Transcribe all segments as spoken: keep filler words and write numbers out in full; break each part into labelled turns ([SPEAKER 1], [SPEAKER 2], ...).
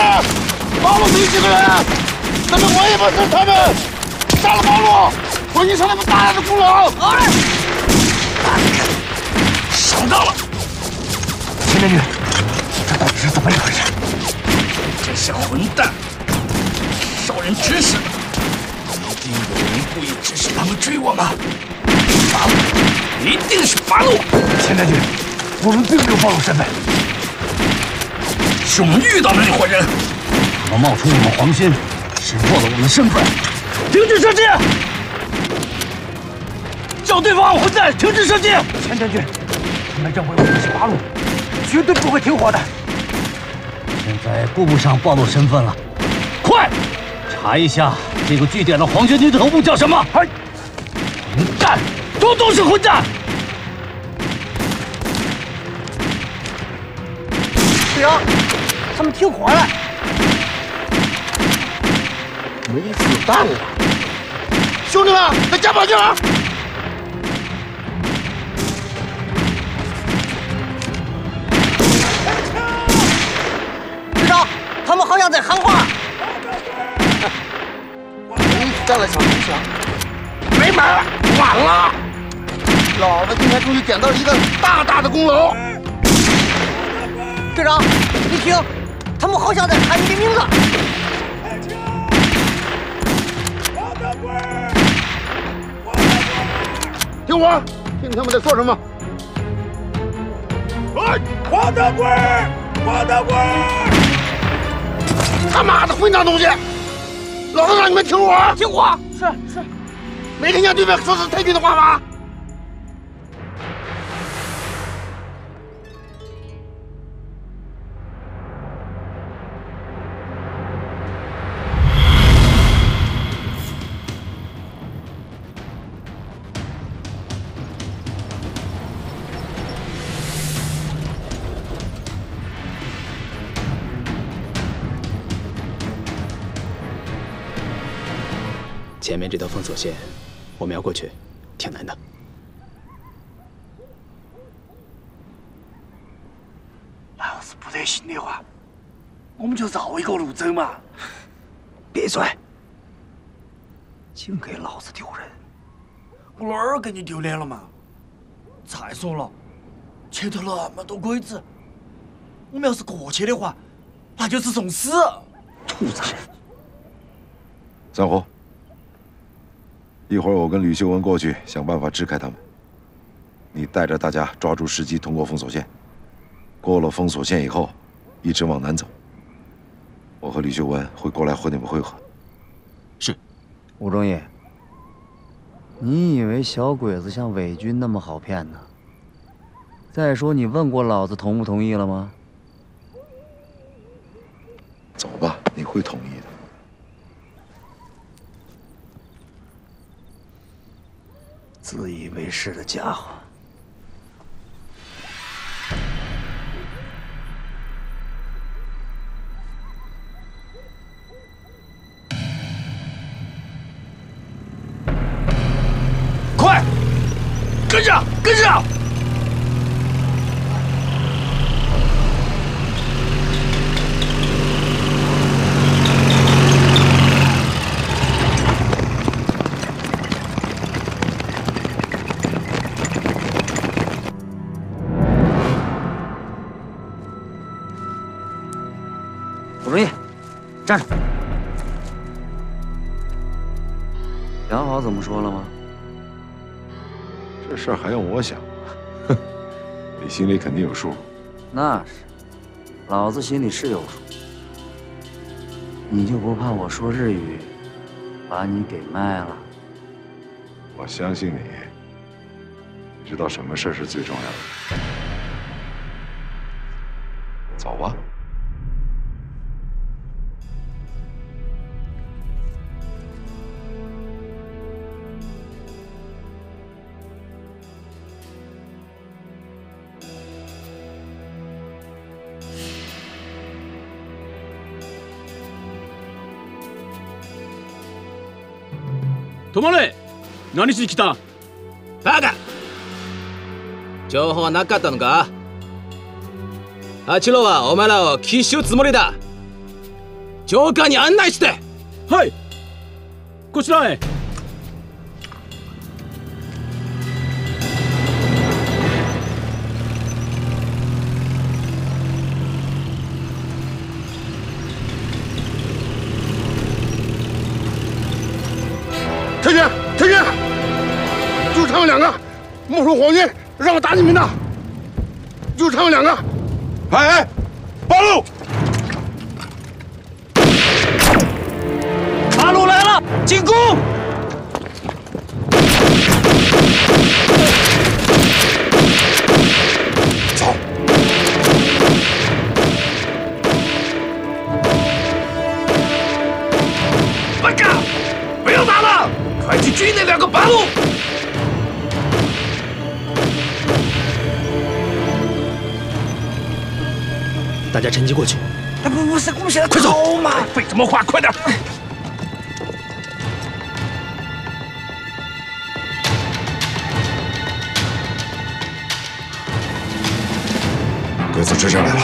[SPEAKER 1] 八路没几个人，咱们围不住他们。杀了八路，我印上他们大量的功劳。哎，上当了！
[SPEAKER 2] 秦美女，这到底是怎么一回事？
[SPEAKER 1] 这些混蛋，受人指使，一定有人故意指使他们追我们。八路，一定是八路。
[SPEAKER 2] 秦美女，我们并没有暴露身份。
[SPEAKER 1] 是我们遇到的那伙人，
[SPEAKER 2] 他们冒充我们黄仙，识破了我们的身份。停止射击！叫对方混蛋停止射击！钱将军，他们认为我们是八路，绝对不会停火的。现在顾不上暴露身份了，快查一下这个据点的黄仙军头目叫什么？哎，混蛋，都都是混蛋！
[SPEAKER 3] 队长。 他们停火了，
[SPEAKER 1] 没子弹了！兄弟们，再加把劲儿！
[SPEAKER 3] 队长，他们好像在喊话。
[SPEAKER 1] 没子弹了，小东西，没买，晚了！老子今天终于捡到了一个大大的功劳。
[SPEAKER 3] 队长，你听。 他们好像在喊你的名字。
[SPEAKER 1] 听我，听他们在说什么？哎，黄德贵，黄德贵！他妈的混账东西！老子让你们听我，
[SPEAKER 3] 听我。是是，
[SPEAKER 1] 没听见对面说是太君的话吗？
[SPEAKER 4] 前面这条封锁线，我们要过去，挺难的。
[SPEAKER 2] 那要是不得行的话，我们就绕一个路走嘛。闭嘴！净给老子丢人！
[SPEAKER 5] 我哪儿给你丢脸了嘛？再说了，前头那么多鬼子，我们要是过去的话，那就是送死。
[SPEAKER 2] 兔崽子！
[SPEAKER 6] 三虎。 一会儿我跟吕秀文过去想办法支开他们，你带着大家抓住时机通过封锁线。过了封锁线以后，一直往南走。我和吕秀文会过来和你们会合。
[SPEAKER 4] 是。
[SPEAKER 7] 吴忠义，你以为小鬼子像伪军那么好骗呢？再说你问过老子同不同意了吗？
[SPEAKER 6] 走吧，你会同意的。
[SPEAKER 2] 自以为是的家伙！
[SPEAKER 1] 快，跟上，跟上！
[SPEAKER 7] 吴忠义，站住！想好怎么说了吗？
[SPEAKER 6] 这事儿还用我想？哼，你心里肯定有数。
[SPEAKER 7] 那是，老子心里是有数。你就不怕我说日语，把你给卖了？
[SPEAKER 6] 我相信你，你知道什么事是最重要的。走吧。
[SPEAKER 8] 止まれ！何しに来た？
[SPEAKER 4] バカ！情報はなかったのか？八郎はお前らを奇襲つもりだ。 教官に案内して。
[SPEAKER 8] はい。こちらへ。
[SPEAKER 9] 太君，太君，就他们两个，没收皇军，让我打你们的，就他们两个。
[SPEAKER 6] 哎哎，八路！
[SPEAKER 2] 八路来了，进攻！
[SPEAKER 6] 走。
[SPEAKER 1] 班长，不要打了，快去追那两个八路！
[SPEAKER 4] 大家趁机过去。
[SPEAKER 5] 哎，不不是，我们现在
[SPEAKER 1] 快
[SPEAKER 5] 走嘛！
[SPEAKER 1] 废什么话，快点！
[SPEAKER 6] 鬼子追上来了。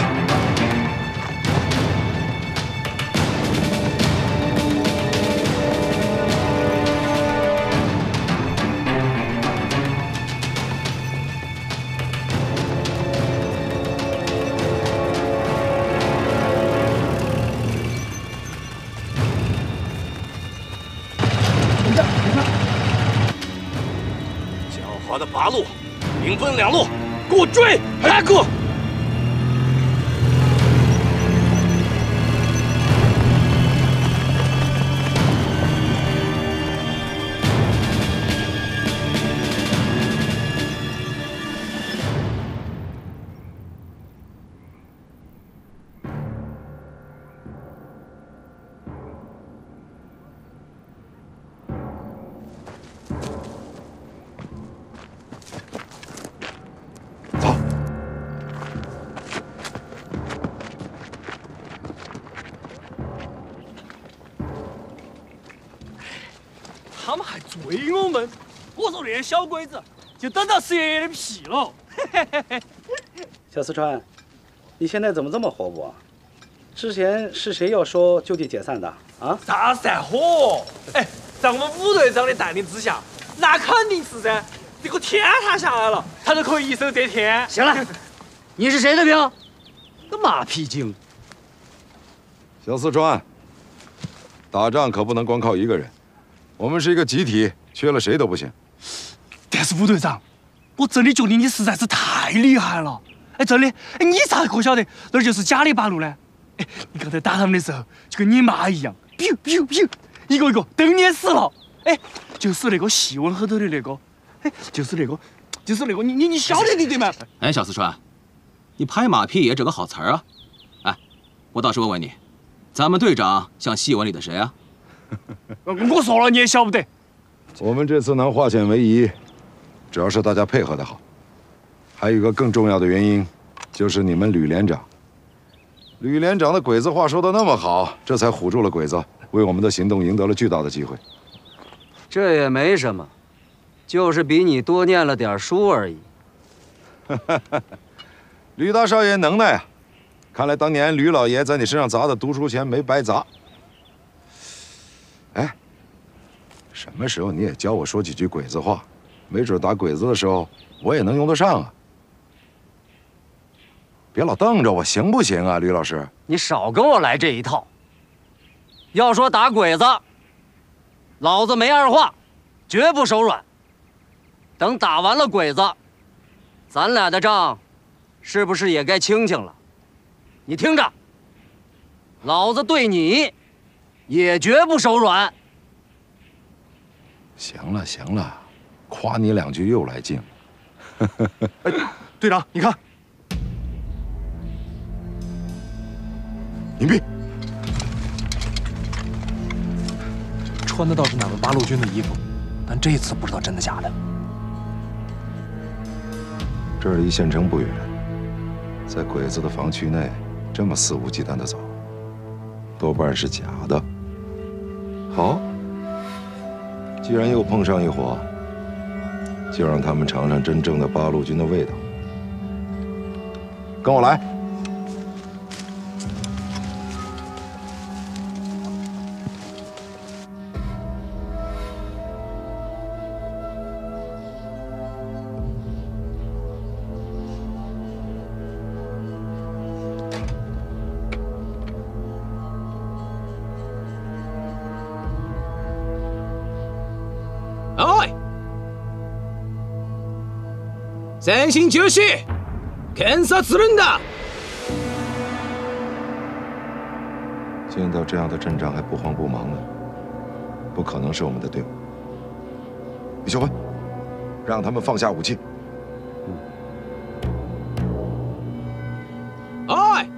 [SPEAKER 1] 狡猾的八路，兵分两路，给我追！来，哥！
[SPEAKER 5] 他们还追我们，我说那些小鬼子就等到十爷爷的屁了。
[SPEAKER 10] 小四川，你现在怎么这么活泼啊？之前是谁要说就地解散的啊？
[SPEAKER 5] 啥散伙？哎，在我们武队长的带领之下，那肯定是噻。这个天塌下来了，他就可以一手遮天。
[SPEAKER 2] 行了，你是谁的兵？个马屁精！
[SPEAKER 6] 小四川，打仗可不能光靠一个人，我们是一个集体，缺了谁都不行。
[SPEAKER 5] 但是武队长，我真的觉得你实在是太厉害了。哎，真的，哎，你咋可晓得那儿就是假的八路呢？哎，你刚才打他们的时候，就跟你妈一样，biu biu biu，一个一个瞪你死了。哎，就是那个戏文后头的那个，哎，就是那个，就是那个，你你你晓得你对吗？
[SPEAKER 4] 哎，小四川，你拍马屁也整个好词儿啊！哎，我倒是问问你，咱们队长像戏文里的谁啊？
[SPEAKER 5] 我说了你也晓不得。
[SPEAKER 6] 我们这次能化险为夷，主要是大家配合得好。还有一个更重要的原因，就是你们吕连长。吕连长的鬼子话说的那么好，这才唬住了鬼子，为我们的行动赢得了巨大的机会。
[SPEAKER 7] 这也没什么，就是比你多念了点书而已。
[SPEAKER 6] 吕大少爷能耐啊！看来当年吕老爷在你身上砸的读书钱没白砸。哎，什么时候你也教我说几句鬼子话？没准打鬼子的时候我也能用得上啊！别老瞪着我，行不行啊，吕老师？
[SPEAKER 7] 你少跟我来这一套。要说打鬼子，老子没二话，绝不手软。等打完了鬼子，咱俩的账是不是也该清清了？你听着，老子对你也绝不手软。
[SPEAKER 6] 行了行了，夸你两句又来劲。
[SPEAKER 9] 哎，队长，你看，隐蔽，
[SPEAKER 5] 穿的倒是哪个八路军的衣服，但这次不知道真的假的。
[SPEAKER 6] 这儿离县城不远，在鬼子的防区内，这么肆无忌惮的走，多半是假的。好，既然又碰上一伙，就让他们尝尝真正的八路军的味道。跟我来。
[SPEAKER 4] おい！前進中止！検査するんだ！
[SPEAKER 6] 见到这样的阵仗还不慌不忙的，不可能是我们的队伍。李秀文，让他们放下武器。
[SPEAKER 4] おい！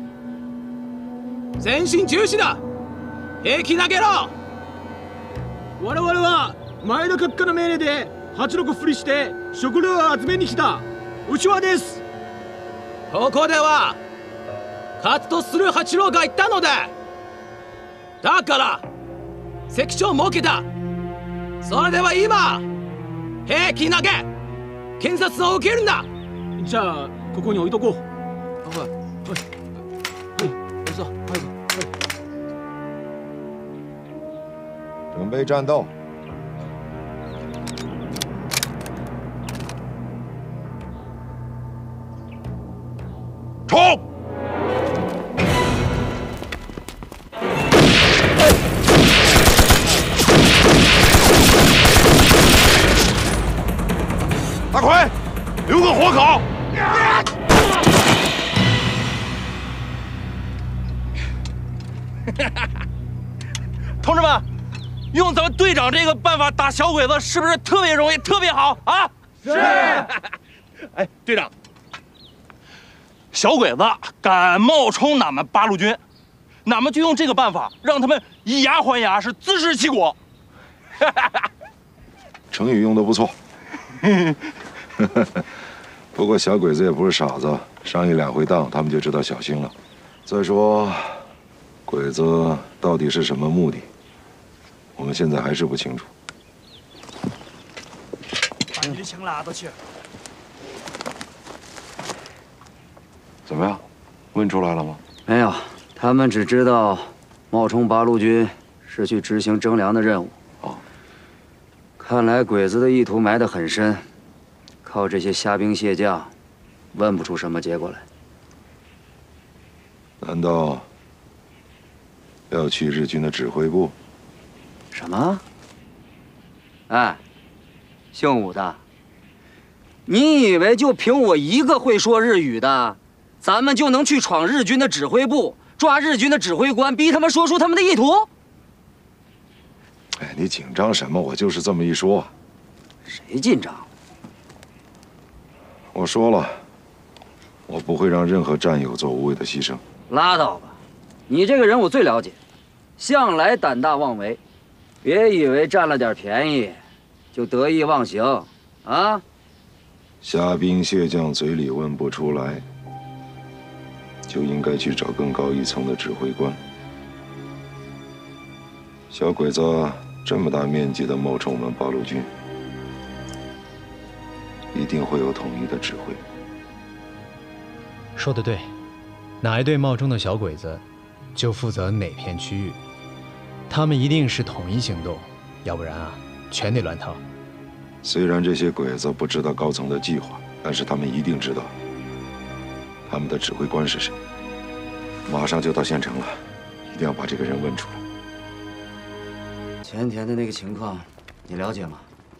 [SPEAKER 4] 前進中止だ！兵器投げろ！
[SPEAKER 8] 我々は前田閣下の命令で八六振りして食料を集めに来た内輪です。
[SPEAKER 4] ここでは勝つとする八郎が言ったのだ。だから関所を設けた。それでは今兵器投げ検察を受けるんだ。
[SPEAKER 8] じゃあここに置いとこう。
[SPEAKER 4] はいはいはい走はいはい。
[SPEAKER 6] 准备战斗！冲！
[SPEAKER 9] 大奎，留个活口！
[SPEAKER 5] 同志们，用咱们队长这个办法打小鬼子，是不是特别容易、特别好啊？是。哎，队长，小鬼子敢冒充俺们八路军，俺们就用这个办法，让他们以牙还牙，是自食其果。
[SPEAKER 6] 成语用的不错。不过小鬼子也不是傻子，上一两回当他们就知道小心了。再说，鬼子到底是什么目的，我们现在还是不清楚。
[SPEAKER 5] 把你的枪拉到去。
[SPEAKER 6] 怎么样？问出来了吗？
[SPEAKER 7] 没有，他们只知道冒充八路军是去执行征粮的任务。
[SPEAKER 6] 哦，
[SPEAKER 7] 看来鬼子的意图埋得很深，靠这些虾兵蟹将，问不出什么结果来。
[SPEAKER 6] 难道要去日军的指挥部？
[SPEAKER 7] 什么？哎，姓武的，你以为就凭我一个会说日语的，咱们就能去闯日军的指挥部，抓日军的指挥官，逼他们说出他们的意图？
[SPEAKER 6] 哎，你紧张什么？我就是这么一说。
[SPEAKER 7] 谁紧张？
[SPEAKER 6] 我说了，我不会让任何战友做无谓的牺牲。
[SPEAKER 7] 拉倒吧，你这个人我最了解，向来胆大妄为，别以为占了点便宜就得意忘形啊！
[SPEAKER 6] 虾兵蟹将嘴里问不出来，就应该去找更高一层的指挥官。小鬼子这么大面积的冒充我们八路军，一定会有统一的指挥。
[SPEAKER 11] 说得对，哪一队冒充的小鬼子，就负责哪片区域。他们一定是统一行动，要不然啊，全得乱套。
[SPEAKER 6] 虽然这些鬼子不知道高层的计划，但是他们一定知道他们的指挥官是谁。马上就到县城了，一定要把这个人问出来。
[SPEAKER 7] 前田的那个情况，你了解吗？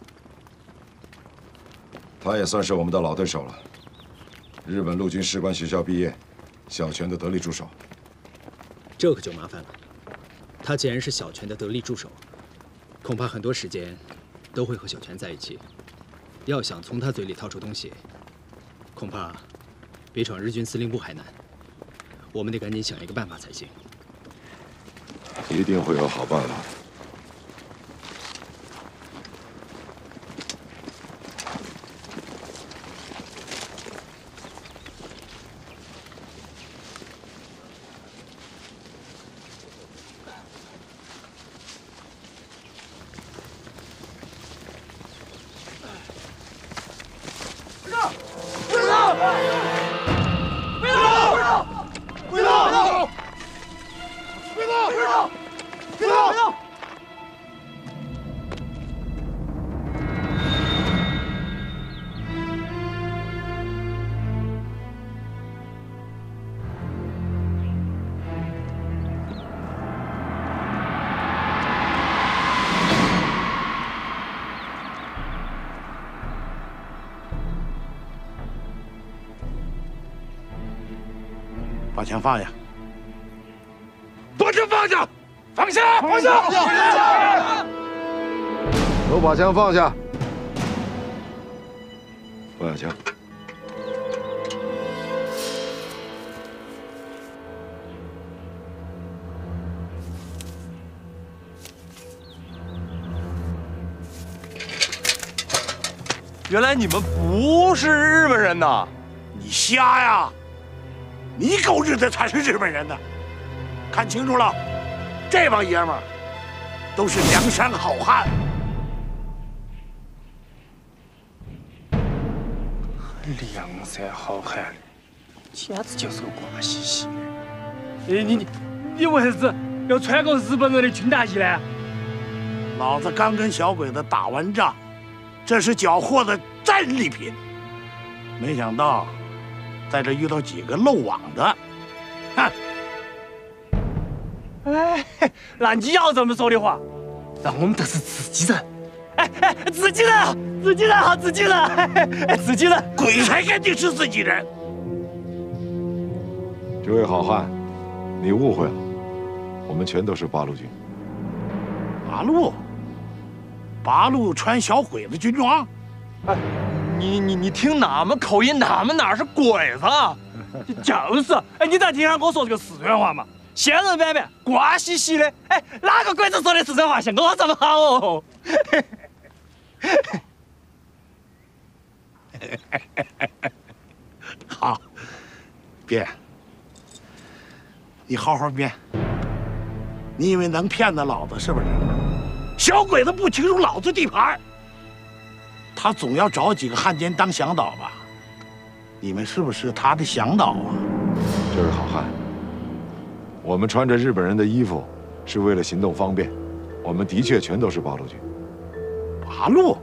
[SPEAKER 6] 他也算是我们的老对手了，日本陆军士官学校毕业，小泉的得力助手。
[SPEAKER 11] 这可就麻烦了。他既然是小泉的得力助手，恐怕很多时间都会和小泉在一起。要想从他嘴里套出东西，恐怕比闯日军司令部还难。我们得赶紧想一个办法才行。
[SPEAKER 6] 一定会有好办法。
[SPEAKER 9] 把枪放下！
[SPEAKER 1] 把枪放下！放下！放下！放下！
[SPEAKER 6] 都把枪放下！放下枪！
[SPEAKER 12] 原来你们不是日本人呐！
[SPEAKER 9] 你瞎呀！你狗日的才是日本人呢！看清楚了，这帮爷们儿都是梁山好汉。
[SPEAKER 5] 梁山好汉，简直就是个瓜兮兮的。哎，你你你为啥子要穿个日本人的军大衣呢？
[SPEAKER 9] 老子刚跟小鬼子打完仗，这是缴获的战利品。没想到，在这遇到几个漏网的，哼！
[SPEAKER 5] 哎，那你要这么说的话，那我们都是自己人。哎哎，自己人，自己人好，自己人，哎，自己人，
[SPEAKER 9] 鬼才肯定是自己人。
[SPEAKER 6] 这位好汉，你误会了，我们全都是八路军。
[SPEAKER 9] 八路，八路穿小鬼子军装。
[SPEAKER 12] 哎，你你你听哪门口音，哪门哪是鬼子？
[SPEAKER 5] 就是，哎，你再听下我说这个四川话嘛，现人版本，瓜兮兮的。哎，哪个鬼子说的四川话像我这么好哦？
[SPEAKER 9] 好，编，你好好编。你以为能骗得老子是不是？小鬼子不侵入老子地盘，他总要找几个汉奸当向导吧？你们是不是他的向导啊？
[SPEAKER 6] 这位好汉，我们穿着日本人的衣服，是为了行动方便。我们的确全都是八路军。
[SPEAKER 9] 八路，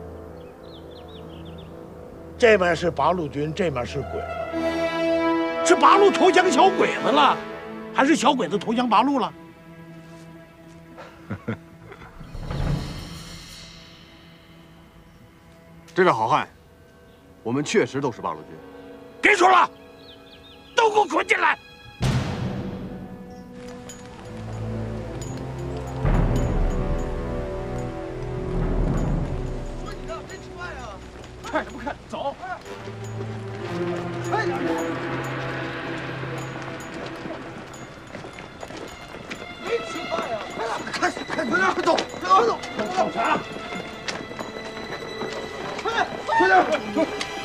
[SPEAKER 9] 这边是八路军，这边是鬼子，是八路投降小鬼子了，还是小鬼子投降八路了？
[SPEAKER 12] 这位好汉，我们确实都是八路军。
[SPEAKER 9] 别说了，都给我滚进来！
[SPEAKER 5] 看什么看？走！快点！没吃饭呀！快点，快快点，快走，快走，快走！啥？快点，快点，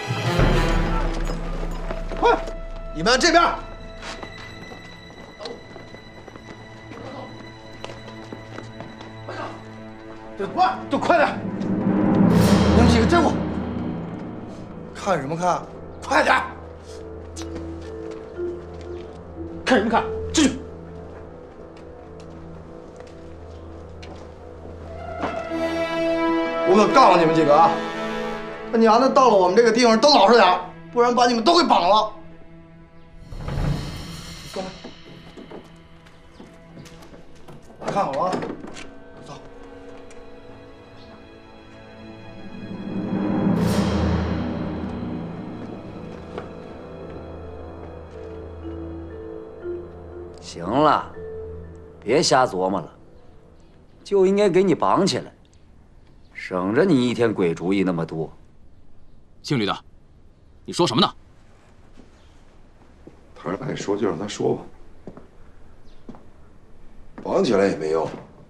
[SPEAKER 5] 快！
[SPEAKER 13] 你们这边。都快，都快点！你们几个站住！看什么看？快点！
[SPEAKER 5] 看什么看？进去！
[SPEAKER 13] 我可告诉你们几个啊，他娘的到了我们这个地方都老实点，不然把你们都给绑了。过来，看好了啊！走。
[SPEAKER 7] 行了，别瞎琢磨了，就应该给你绑起来，省着你一天鬼主意那么多。
[SPEAKER 4] 姓吕的，你说什么呢？
[SPEAKER 6] 他爱说就让他说吧，绑起来也没用。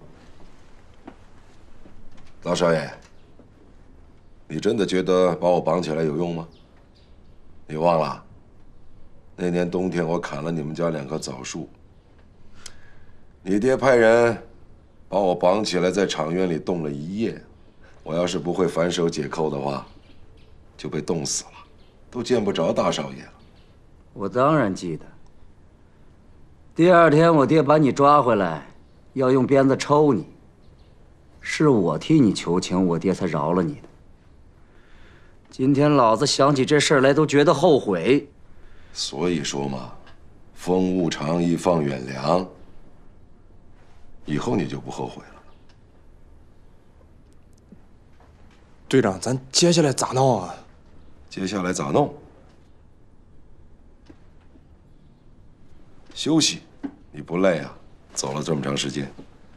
[SPEAKER 6] 老少爷，你真的觉得把我绑起来有用吗？你忘了，那年冬天我砍了你们家两棵枣树。你爹派人把我绑起来，在场院里冻了一夜。我要是不会反手解扣的话，就被冻死了，都见不着大少爷了。
[SPEAKER 7] 我当然记得。第二天我爹把你抓回来，要用鞭子抽你，是我替你求情，我爹才饶了你的。今天老子想起这事儿来都觉得后悔。
[SPEAKER 6] 所以说嘛，风物长宜放远量。以后你就不后悔了。
[SPEAKER 12] 队长，咱接下来咋弄啊？
[SPEAKER 6] 接下来咋弄？ 休息，你不累啊？走了这么长时间。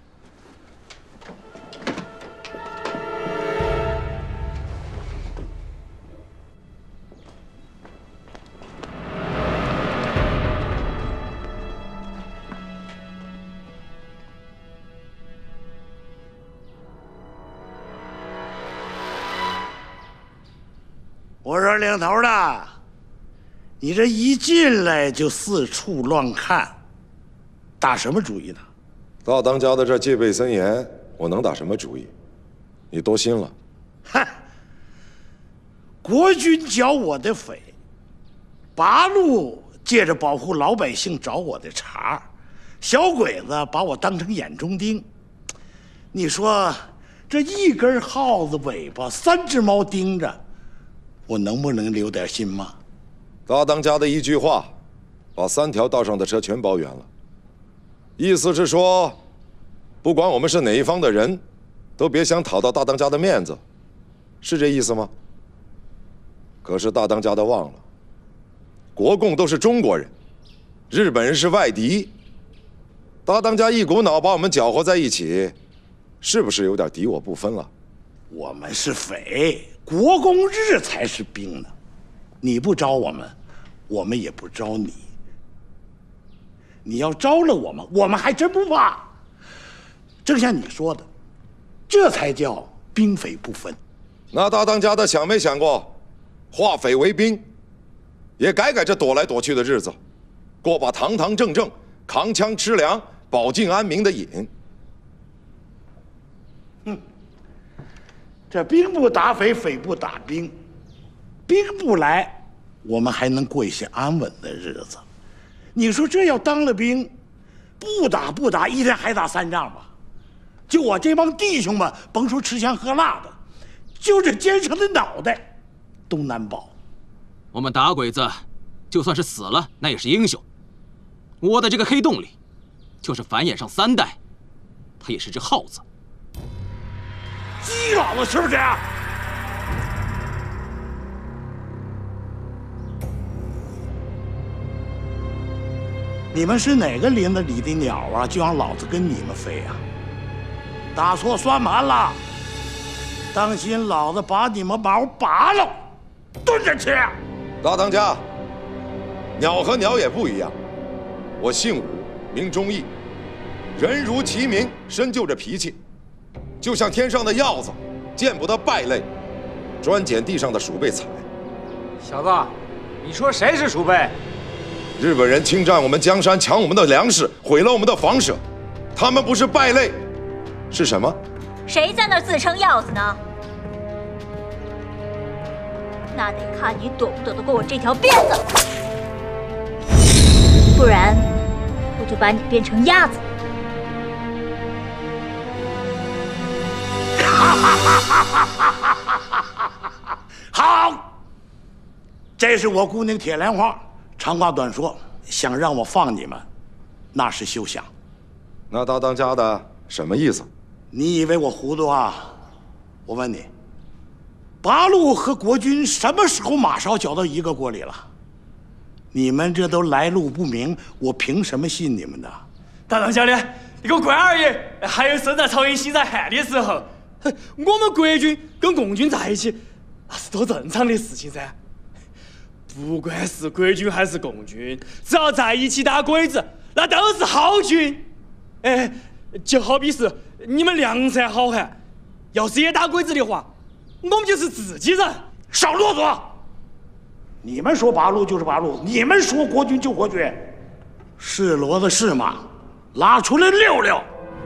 [SPEAKER 9] 我说领头的，你这一进来就四处乱看，打什么主意呢？
[SPEAKER 6] 大当家的这戒备森严，我能打什么主意？你多心了。
[SPEAKER 9] 嗨，国军剿我的匪，八路借着保护老百姓找我的茬，小鬼子把我当成眼中钉。你说这一根耗子尾巴，三只猫盯着，我能不能留点心吗？
[SPEAKER 6] 大当家的一句话，把三条道上的车全包圆了。意思是说，不管我们是哪一方的人，都别想讨到大当家的面子，是这意思吗？可是大当家的忘了，国共都是中国人，日本人是外敌。大当家一股脑把我们搅和在一起，是不是有点敌我不分了？
[SPEAKER 9] 我们是匪，国共日才是兵呢。你不招我们，我们也不招你。你要招了我们，我们还真不怕。正像你说的，这才叫兵匪不分。
[SPEAKER 6] 那大当家的想没想过，化匪为兵，也改改这躲来躲去的日子，过把堂堂正正、扛枪吃粮、保境安民的瘾？
[SPEAKER 9] 哼，这兵不打匪，匪不打兵，兵不来，我们还能过一些安稳的日子。你说这要当了兵，不打不打，一天还打三仗吧？就我这帮弟兄们，甭说吃香喝辣的，就这肩上的脑袋都难保。
[SPEAKER 4] 我们打鬼子，就算是死了，那也是英雄。窝在这个黑洞里，就是繁衍上三代，他也是只耗子。
[SPEAKER 9] 鸡老子是不是？你们是哪个林子里的鸟啊？就让老子跟你们飞呀、啊！打错算盘了，当心老子把你们毛拔了，蹲着吃！
[SPEAKER 6] 大当家，鸟和鸟也不一样。我姓武，名忠义，人如其名，深就着脾气，就像天上的鹞子，见不得败类，专捡地上的鼠辈踩。
[SPEAKER 12] 小子，你说谁是鼠辈？
[SPEAKER 6] 日本人侵占我们江山，抢我们的粮食，毁了我们的房舍，他们不是败类，是什么？
[SPEAKER 14] 谁在那儿自称鹞子呢？那得看你躲不躲得过我这条鞭子，不然我就把你变成鸭子。
[SPEAKER 9] 好，这是我姑娘铁莲花。长话短说，想让我放你们，那是休想。
[SPEAKER 6] 那大当家的什么意思？
[SPEAKER 9] 你以为我糊涂啊？我问你，八路和国军什么时候马勺搅到一个锅里了？你们这都来路不明，我凭什么信你们呢？
[SPEAKER 5] 大当家的，你个关二爷，还有身在曹营心在汉的时候，我们国军跟共军在一起，那是多正常的事情噻。不管是国军还是共军，只要在一起打鬼子，那都是好军。哎，就好比是你们梁山好汉，要是也打鬼子的话，我们就是自己人。
[SPEAKER 9] 少啰嗦！你们说八路就是八路，你们说国军就国军，是骡子是马，拉出来溜溜。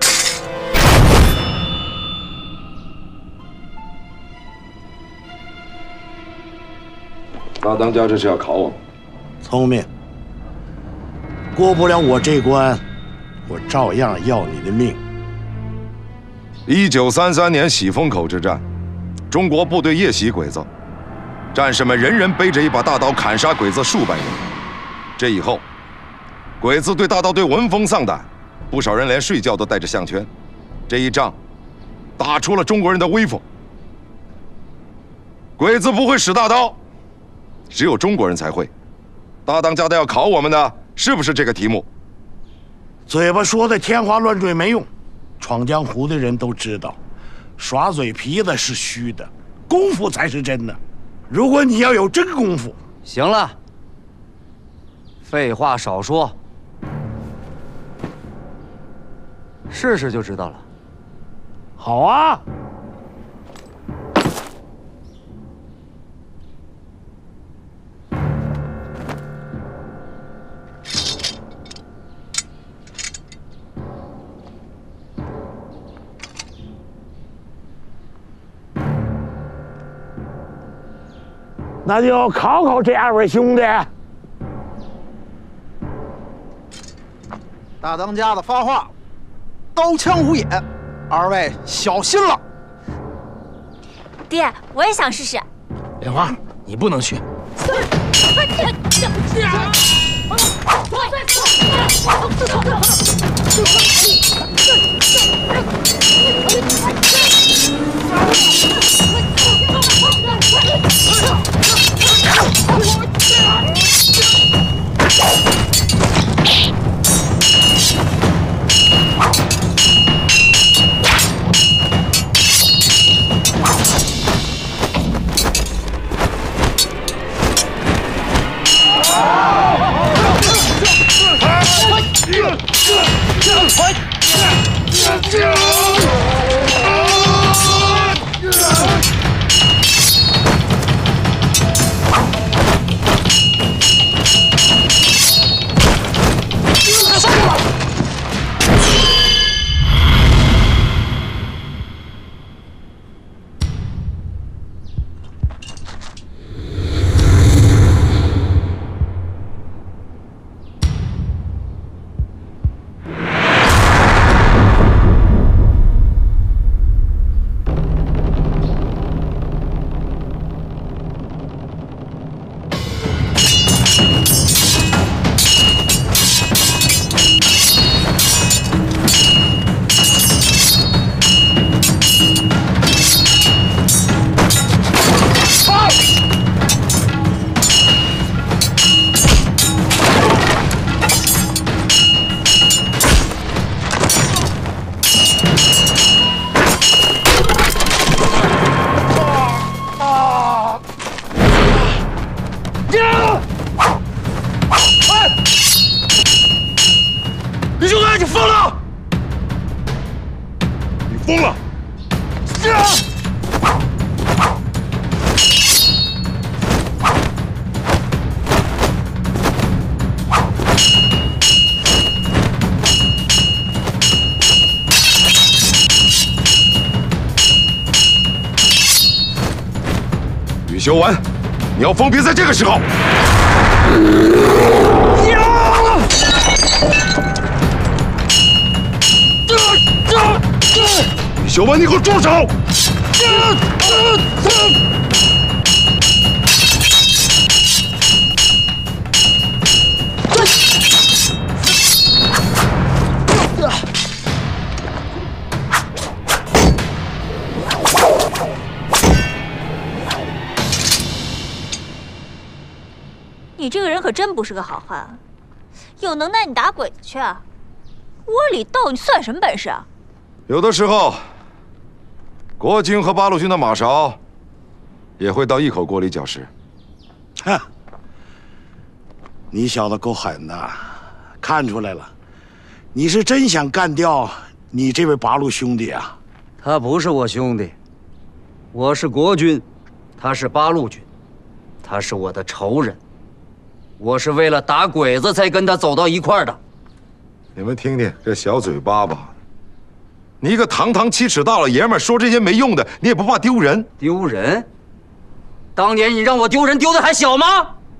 [SPEAKER 6] 大当家这是要考我们？
[SPEAKER 9] 聪明，过不了我这关，我照样要你的命。
[SPEAKER 6] 一九三三年喜峰口之战，中国部队夜袭鬼子，战士们人人背着一把大刀砍杀鬼子数百人。这以后，鬼子对大刀队闻风丧胆，不少人连睡觉都带着项圈。这一仗，打出了中国人的威风。鬼子不会使大刀，只有中国人才会。大当家的要考我们的，是不是这个题目？
[SPEAKER 9] 嘴巴说的天花乱坠没用，闯江湖的人都知道，耍嘴皮子是虚的，功夫才是真的。如果你要有真功夫，
[SPEAKER 7] 行了，废话少说，试试就知道了。
[SPEAKER 9] 好啊。 那就考考这二位兄弟。
[SPEAKER 15] 大当家的发话，刀枪无眼，二位小心了。
[SPEAKER 14] 爹，我也想试试。
[SPEAKER 1] 莲花，你不能去。
[SPEAKER 6] 修完，你要疯，别在这个时候。李修文，你给我住手！
[SPEAKER 14] 你这个人可真不是个好汉，有能耐你打鬼子去啊！窝里斗，你算什么本事啊？
[SPEAKER 6] 有的时候，国军和八路军的马勺也会到一口锅里搅食。
[SPEAKER 9] 哼，你小子够狠的，看出来了，你是真想干掉你这位八路兄弟啊！
[SPEAKER 7] 他不是我兄弟，我是国军，他是八路军，他是我的仇人。我是为了打鬼子才跟他走到一块儿的。
[SPEAKER 6] 你们听听这小嘴巴巴，你一个堂堂七尺大老爷们说这些没用的，你也不怕丢人？
[SPEAKER 7] 丢人？当年你让我丢人，丢的还小吗？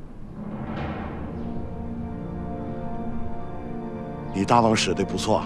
[SPEAKER 9] 你大刀使的不错。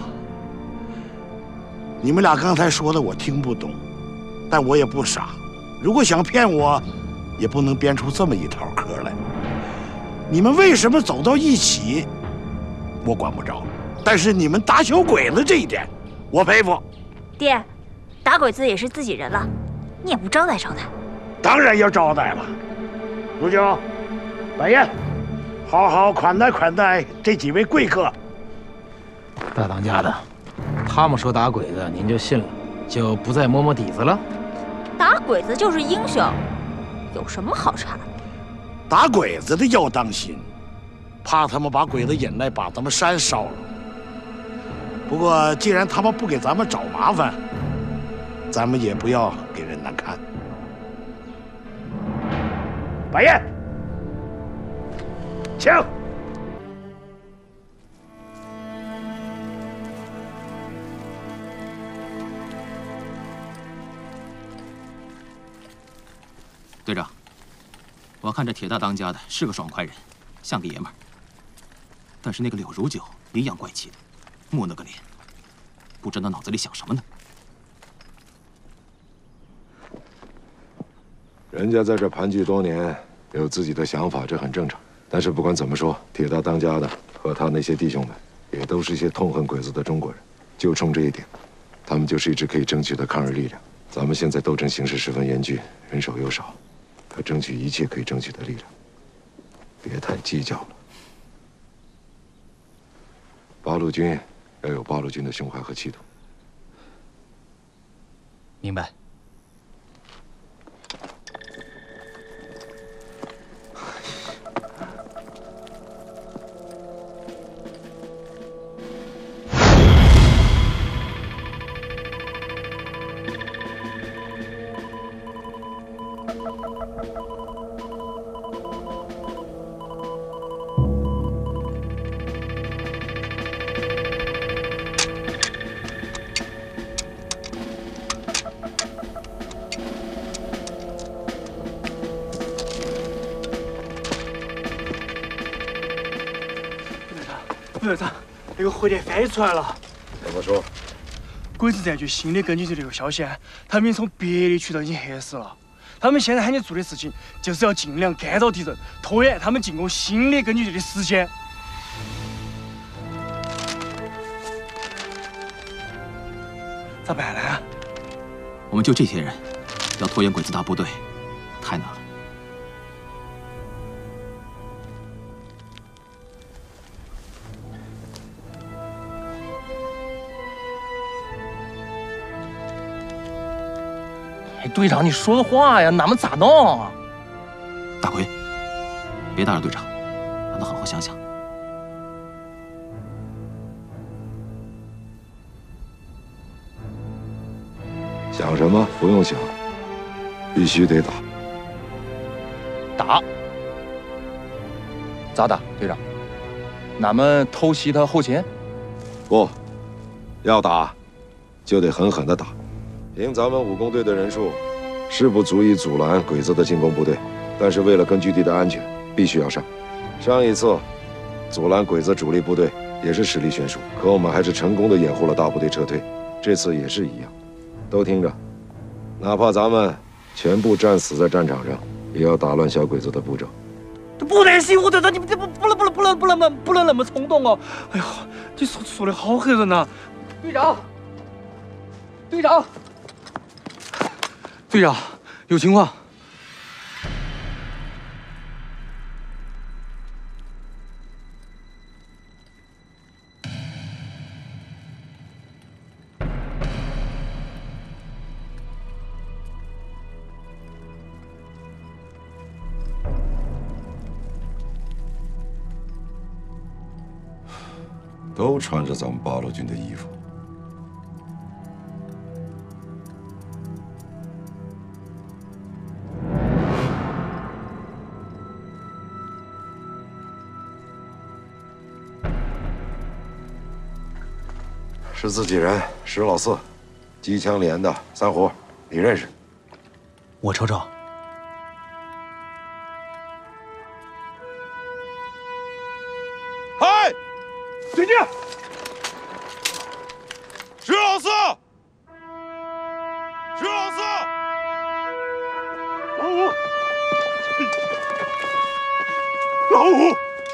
[SPEAKER 9] 你们俩刚才说的我听不懂，但我也不傻。如果想骗我，也不能编出这么一套嗑来。你们为什么走到一起，我管不着。但是你们打小鬼子这一点，我佩服。
[SPEAKER 14] 爹，打鬼子也是自己人了，你也不招待招待？
[SPEAKER 9] 当然要招待了。卢九，摆宴，好好款待款待这几位贵客。
[SPEAKER 16] 大当家的，他们说打鬼子，您就信了，就不再摸摸底子了？
[SPEAKER 14] 打鬼子就是英雄，有什么好查的？
[SPEAKER 9] 打鬼子的要当心，怕他们把鬼子引来，把咱们山烧了。不过既然他们不给咱们找麻烦，咱们也不要给人难看。白燕，请。
[SPEAKER 11] 队长，我看这铁大当家的是个爽快人，像个爷们儿。但是那个柳如九一样怪气的，木那个脸，不知道脑子里想什么呢。
[SPEAKER 6] 人家在这盘踞多年，有自己的想法，这很正常。但是不管怎么说，铁大当家的和他那些弟兄们，也都是一些痛恨鬼子的中国人。就冲这一点，他们就是一支可以争取的抗日力量。咱们现在斗争形势十分严峻，人手又少。 要争取一切可以争取的力量，别太计较了。八路军要有八路军的胸怀和气度。
[SPEAKER 11] 明白。
[SPEAKER 5] 副队长，那个火箭翻译出来了。
[SPEAKER 6] 怎么说？
[SPEAKER 5] 鬼子占据新的根据地这个消息，他们从别的渠道已经核实了。他们现在喊你做的事情，就是要尽量干扰敌人，拖延他们进攻新的根据地的时间。咋办呢？
[SPEAKER 11] 我们就这些人，要拖延鬼子大部队，太难了。
[SPEAKER 12] 队长，你说的话呀，俺们咋弄啊？
[SPEAKER 11] 大奎，别打扰队长，让他好好想想。
[SPEAKER 6] 想什么？不用想，必须得打。
[SPEAKER 12] 打？咋打，队长？俺们偷袭他后勤？
[SPEAKER 6] 不，要打，就得狠狠的打。 凭咱们武工队的人数，是不足以阻拦鬼子的进攻部队，但是为了根据地的安全，必须要上。上一次阻拦鬼子主力部队也是实力悬殊，可我们还是成功的掩护了大部队撤退。这次也是一样，都听着，哪怕咱们全部战死在战场上，也要打乱小鬼子的步骤。
[SPEAKER 5] 不得行，副队长，你们这不不能不能不能不能不能那么冲动哦！哎呀，你说说的好吓人呐！队长，队长。 队长，有情况。
[SPEAKER 6] 都穿着咱们八路军的衣服。 是自己人，石老四，机枪连的三胡，你认识？
[SPEAKER 11] 我瞅瞅。
[SPEAKER 6] 嗨，
[SPEAKER 5] 对将，
[SPEAKER 6] 石老四，石老四，
[SPEAKER 5] 老五，老五。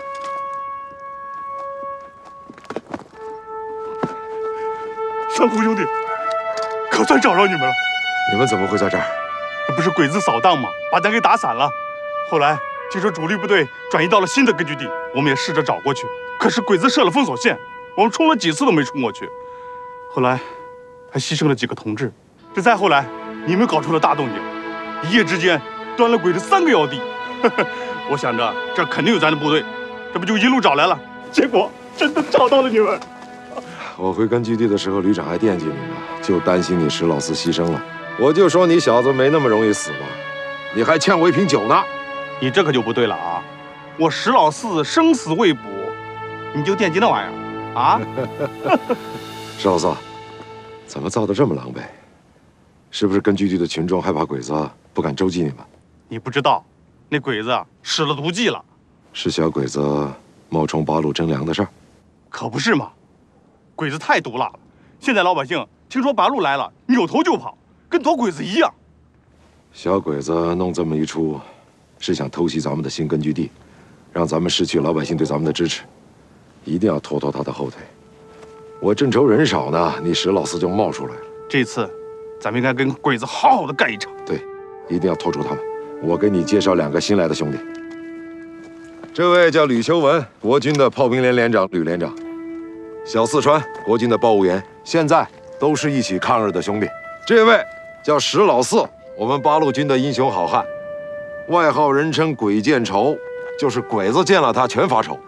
[SPEAKER 5] 三虎兄弟，可算找着你们了！
[SPEAKER 6] 你们怎么会在这儿？
[SPEAKER 5] 不是鬼子扫荡吗？把咱给打散了。后来听说主力部队转移到了新的根据地，我们也试着找过去，可是鬼子设了封锁线，
[SPEAKER 17] 我们冲了几次都没冲过去，后来还牺牲了几个同志。这再后来，你们搞出了大动静，一夜之间端了鬼子三个要地。我想着这肯定有咱的部队，这不就一路找来了，结果真的找到了你们。
[SPEAKER 6] 我回根据地的时候，旅长还惦记你呢，就担心你石老四牺牲了。我就说你小子没那么容易死嘛，你还欠我一瓶酒呢。
[SPEAKER 17] 你这可就不对了啊！我石老四生死未卜，你就惦记那玩意儿啊？
[SPEAKER 6] 石老四，怎么造得这么狼狈？是不是根据地的群众害怕鬼子不敢周济你们？
[SPEAKER 17] 你不知道，那鬼子使了毒计了。
[SPEAKER 6] 是小鬼子冒充八路征粮的事儿？
[SPEAKER 17] 可不是嘛！鬼子太毒辣了，现在老百姓听说八路来了，扭头就跑，跟躲鬼子一样。
[SPEAKER 6] 小鬼子弄这么一出，是想偷袭咱们的新根据地，让咱们失去老百姓对咱们的支持，一定要拖拖他的后腿。我正愁人少呢，你石老四就冒出来了。
[SPEAKER 17] 这次，咱们应该跟鬼子好好的干一场。
[SPEAKER 6] 对，一定要拖住他们。我给你介绍两个新来的兄弟，这位叫吕修文，国军的炮兵连连长，吕连长；小四川，国军的报务员，现在都是一起抗日的兄弟。这位叫石老四，我们八路军的英雄好汉，外号人称鬼见愁，就是鬼子见了他全发愁。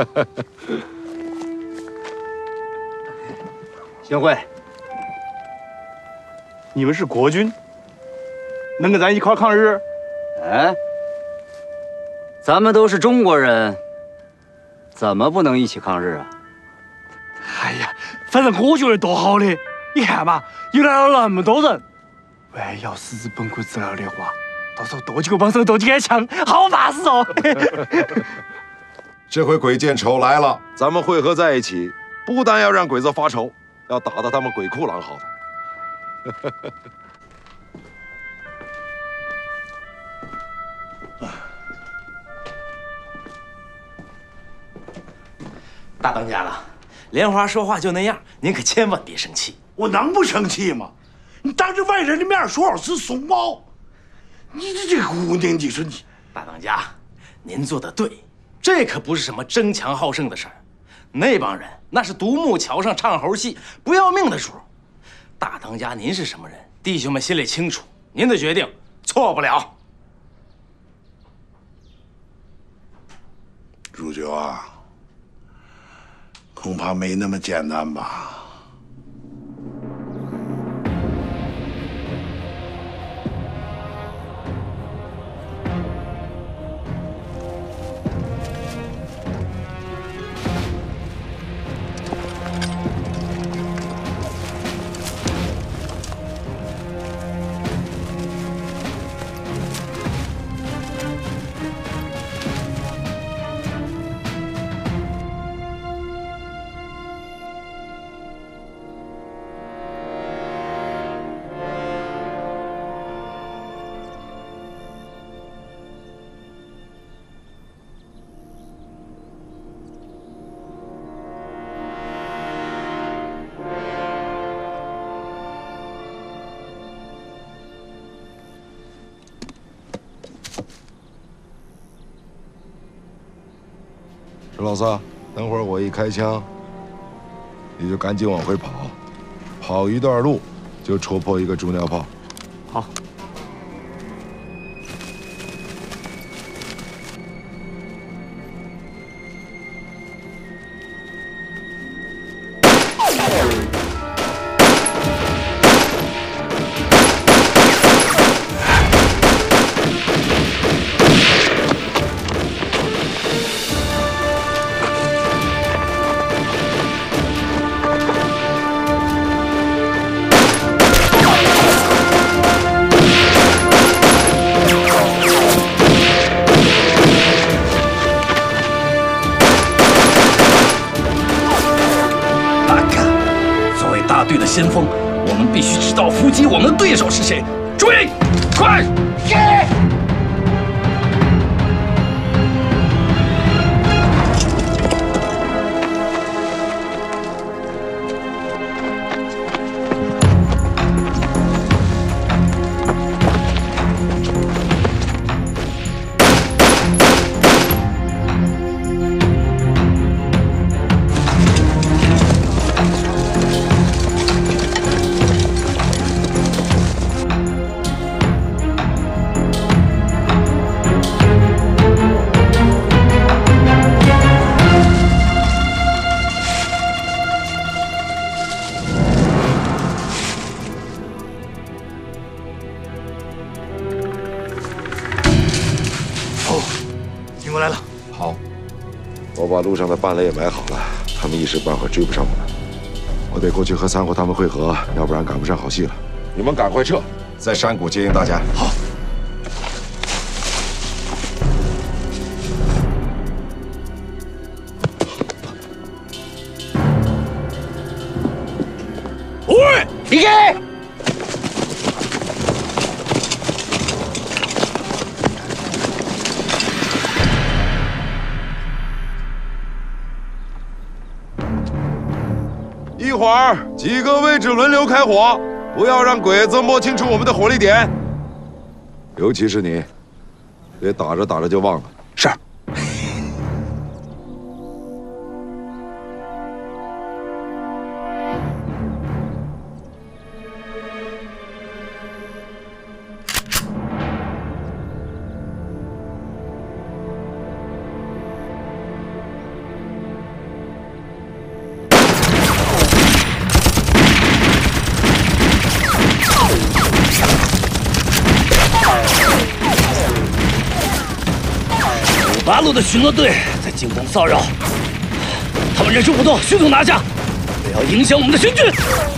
[SPEAKER 7] 幸会。
[SPEAKER 17] 你们是国军，能跟咱一块抗日？
[SPEAKER 7] 哎，咱们都是中国人，怎么不能一起抗日啊？
[SPEAKER 5] 哎呀，反正我觉得多好的，你看嘛，又来了那么多人。万要是日本鬼子来了的话，到时候多几个帮手，多几杆枪，好巴适哦。
[SPEAKER 6] 这回鬼见愁来了，咱们汇合在一起，不但要让鬼子发愁，要打得他们鬼哭狼嚎的。
[SPEAKER 1] 大当家了，莲花说话就那样，您可千万别生气。
[SPEAKER 9] 我能不生气吗？你当着外人的面说我是怂包，你这这个姑娘，你说你
[SPEAKER 1] 大当家，您做的对，这可不是什么争强好胜的事儿。那帮人那是独木桥上唱猴戏，不要命的主。大当家您是什么人，弟兄们心里清楚，您的决定错不了。
[SPEAKER 9] 朱九啊，恐怕没那么简单吧。
[SPEAKER 6] 石老四，等会儿我一开枪，你就赶紧往回跑，跑一段路就戳破一个猪尿炮。
[SPEAKER 5] 好。
[SPEAKER 1] 先锋，我们必须知道伏击我们的对手是谁。追，快！
[SPEAKER 6] 把路上的伴垒也埋好了，他们一时半会追不上我们。我得过去和三虎他们会合，要不然赶不上好戏了。你们赶快撤，在山谷接应大家。好。
[SPEAKER 2] 喂，离开！
[SPEAKER 6] 一会儿几个位置轮流开火，不要让鬼子摸清楚我们的火力点。尤其是你，别打着打着就忘了。是。
[SPEAKER 2] 八路的巡逻队在进攻骚扰，他们人数不多，迅速拿下，不要影响我们的行军。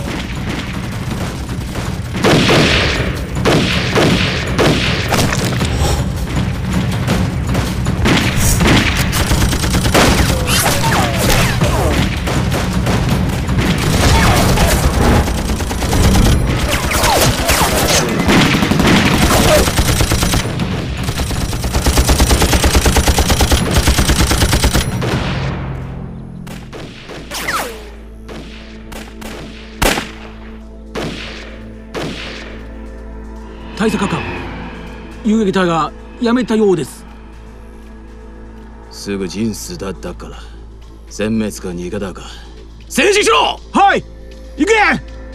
[SPEAKER 8] 大佐官、遊撃隊が辞めたようです。
[SPEAKER 4] すぐ陣数だったから、殲滅か逃げだか、前進しろ。
[SPEAKER 8] はい、行け。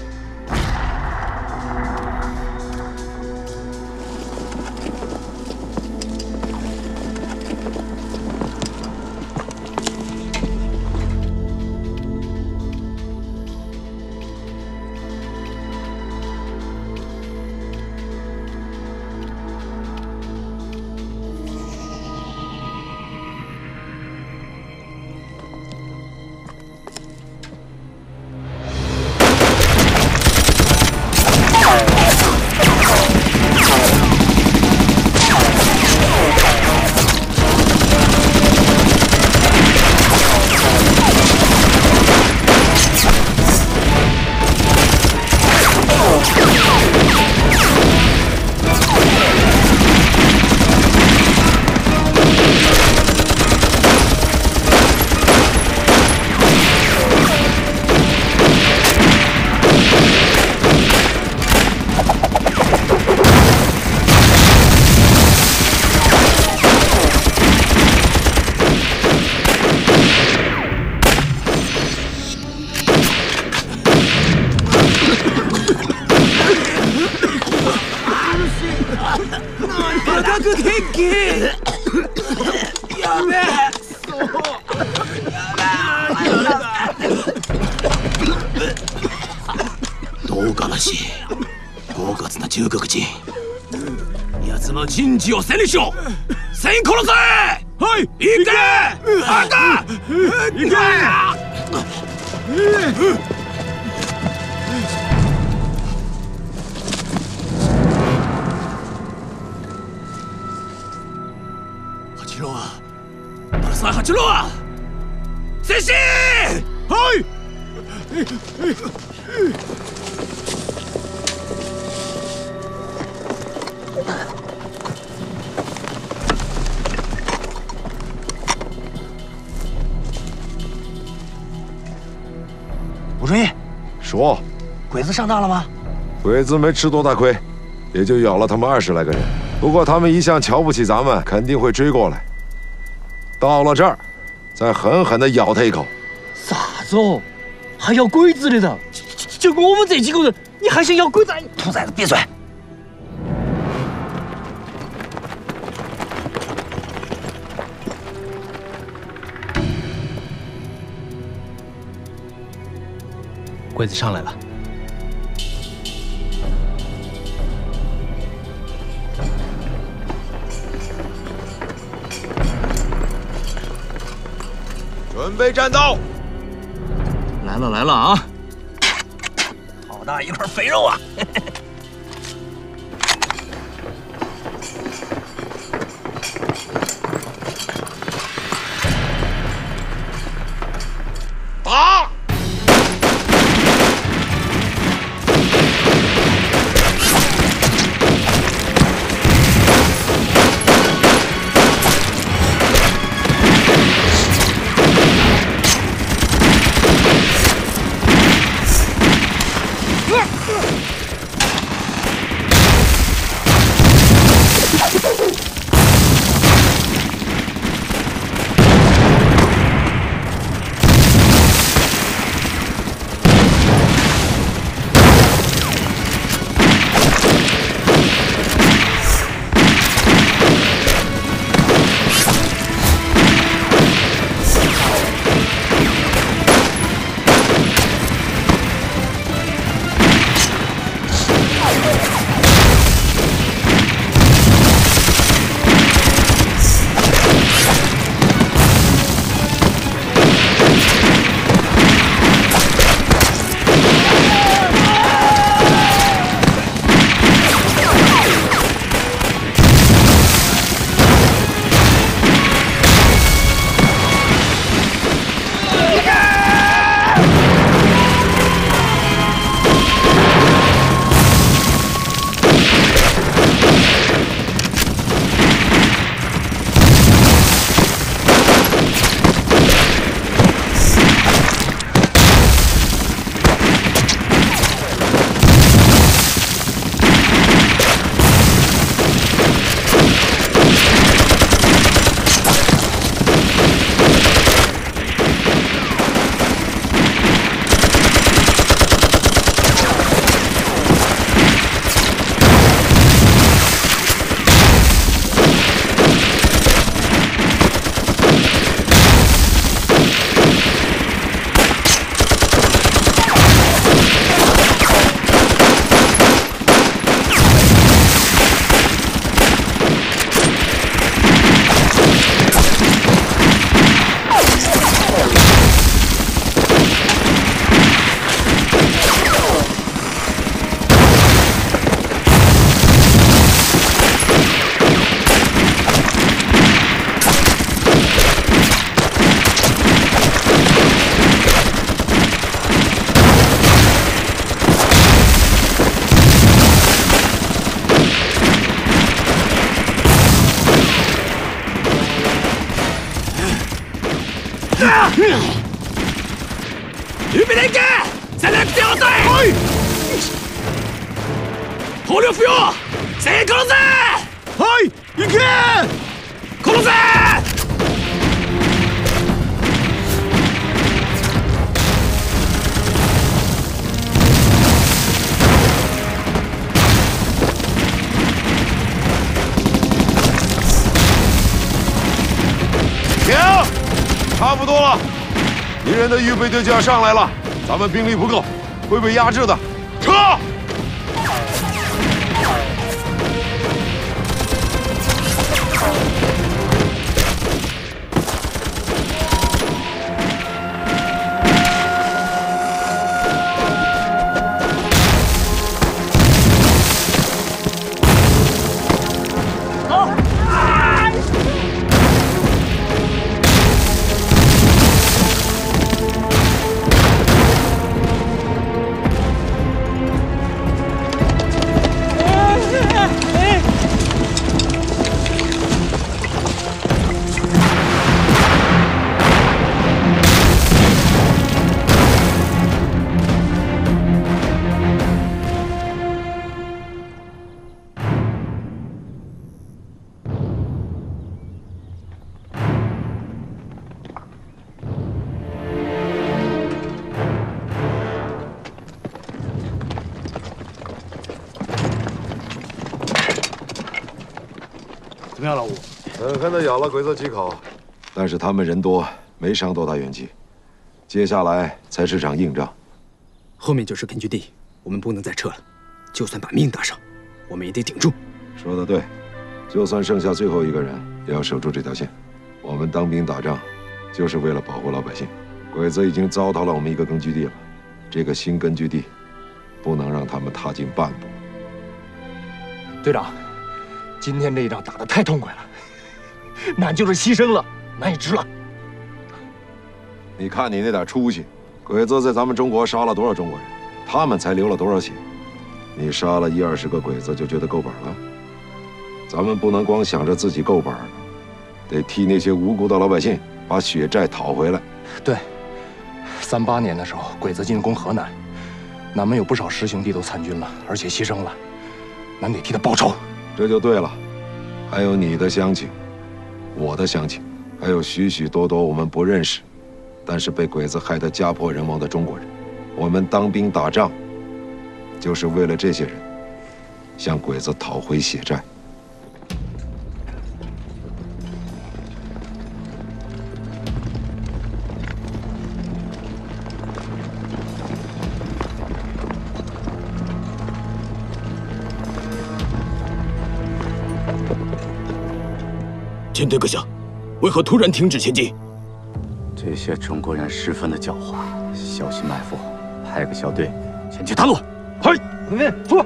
[SPEAKER 4] 唐辛子、豪傑な中国人。奴の人事を背にしろ。全員殺せ。はい。行け。あか。行け。八郎啊，パルサー八郎啊，前進。はい。
[SPEAKER 13] 武春义，
[SPEAKER 6] 说，
[SPEAKER 13] 鬼子上当了吗？
[SPEAKER 6] 鬼子没吃多大亏，也就咬了他们二十来个人。不过他们一向瞧不起咱们，肯定会追过来。到了这儿，再狠狠地咬他一口。
[SPEAKER 5] 啥子哦？还咬鬼子的人？就我们这几个人，你还想咬鬼子？
[SPEAKER 13] 兔崽子，闭嘴！
[SPEAKER 11] 鬼子上来了。
[SPEAKER 6] 准备战斗！
[SPEAKER 12] 来了来了啊！
[SPEAKER 2] 好大一块肥肉啊！
[SPEAKER 6] 打！
[SPEAKER 4] 預備連携戦略手当たりはい捕虜不要全員殺せ
[SPEAKER 9] はい行け
[SPEAKER 4] 殺せ
[SPEAKER 6] 停！差不多了，敌人的预备队就要上来了，咱们兵力不够，会被压制的。撤！
[SPEAKER 9] 怎么样，老吴？
[SPEAKER 6] 狠狠地咬了鬼子几口，但是他们人多，没伤多大元气。接下来才是场硬仗。
[SPEAKER 11] 后面就是根据地，我们不能再撤了。就算把命搭上，我们也得顶住。
[SPEAKER 6] 说得对，就算剩下最后一个人，也要守住这条线。我们当兵打仗， 就是为了保护老百姓。鬼子已经糟蹋了我们一个根据地了，这个新根据地不能让他们踏进半步。
[SPEAKER 12] 队长，今天这一仗打得太痛快了，俺就是牺牲了，俺也值了。
[SPEAKER 6] 你看你那点出息，鬼子在咱们中国杀了多少中国人，他们才流了多少血？你杀了一二十个鬼子就觉得够本了？咱们不能光想着自己够本，得替那些无辜的老百姓把血债讨回来。
[SPEAKER 12] 对，三八年的时候，鬼子进攻河南，咱们有不少师兄弟都参军了，而且牺牲了，咱得替他报仇。
[SPEAKER 6] 这就对了。还有你的乡亲，我的乡亲，还有许许多多我们不认识，但是被鬼子害得家破人亡的中国人。我们当兵打仗，就是为了这些人，向鬼子讨回血债。
[SPEAKER 4] 前队阁下，为何突然停止前进？
[SPEAKER 18] 这些中国人十分的狡猾，小心埋伏，派个小队前去探路。
[SPEAKER 12] 嗨，文斌，出。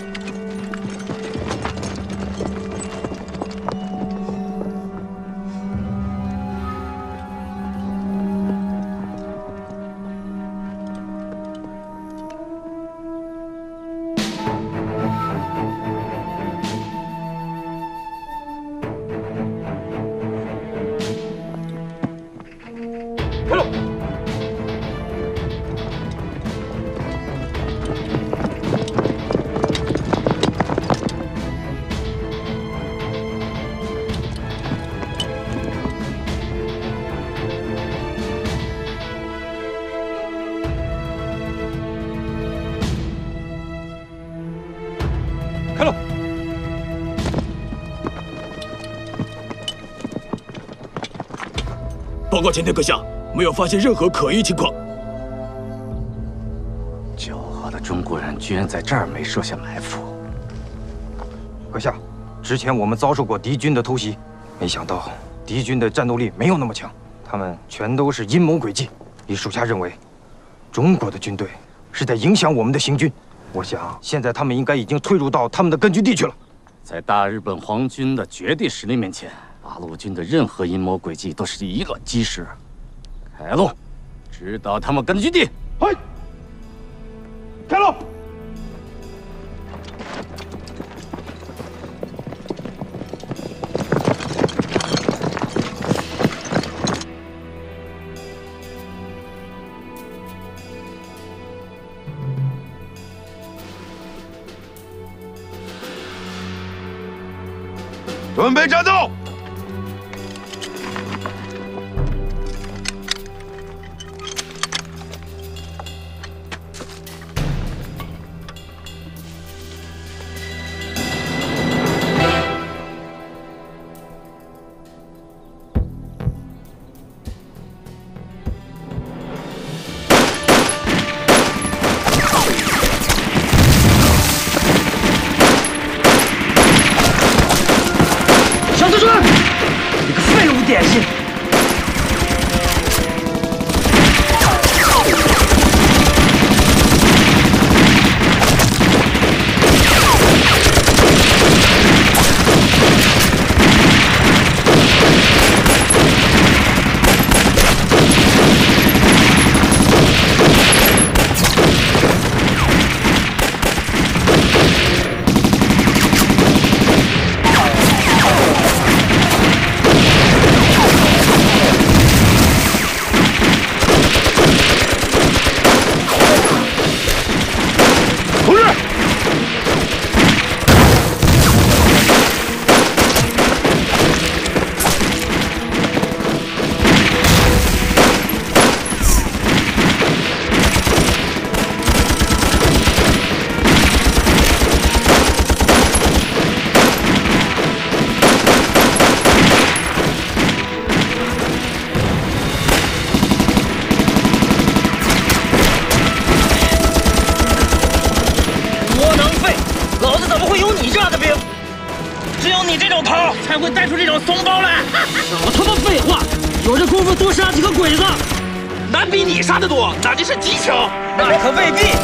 [SPEAKER 4] 报告前队阁下，没有发现任何可疑情况。
[SPEAKER 18] 狡猾的中国人居然在这儿没设下埋伏。
[SPEAKER 19] 阁下，之前我们遭受过敌军的偷袭，没想到敌军的战斗力没有那么强，他们全都是阴谋诡计。以属下认为，中国的军队是在影响我们的行军。我想，现在他们应该已经退入到他们的根据地去了。
[SPEAKER 18] 在大日本皇军的绝对实力面前，八路军的任何阴谋诡计都是以卵击石。开路，直捣他们根据地。
[SPEAKER 9] 嗨，开路！
[SPEAKER 6] 准备战斗！
[SPEAKER 5] 小四川，你个废物点心！ 才会带出这种怂包来！
[SPEAKER 4] 少他妈废话！
[SPEAKER 7] 有这功夫多杀几个鬼子。
[SPEAKER 8] 难比你杀的多，那就是技巧。
[SPEAKER 7] 那可未必。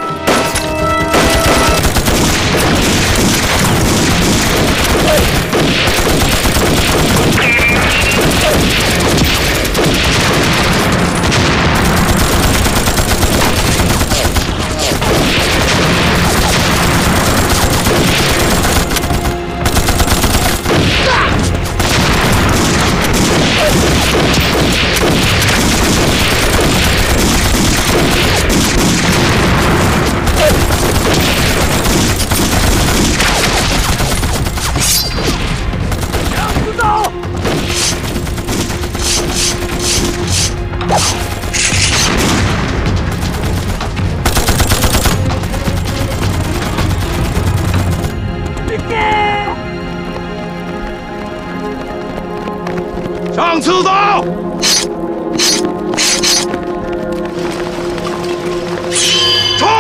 [SPEAKER 17] 上刺刀！冲！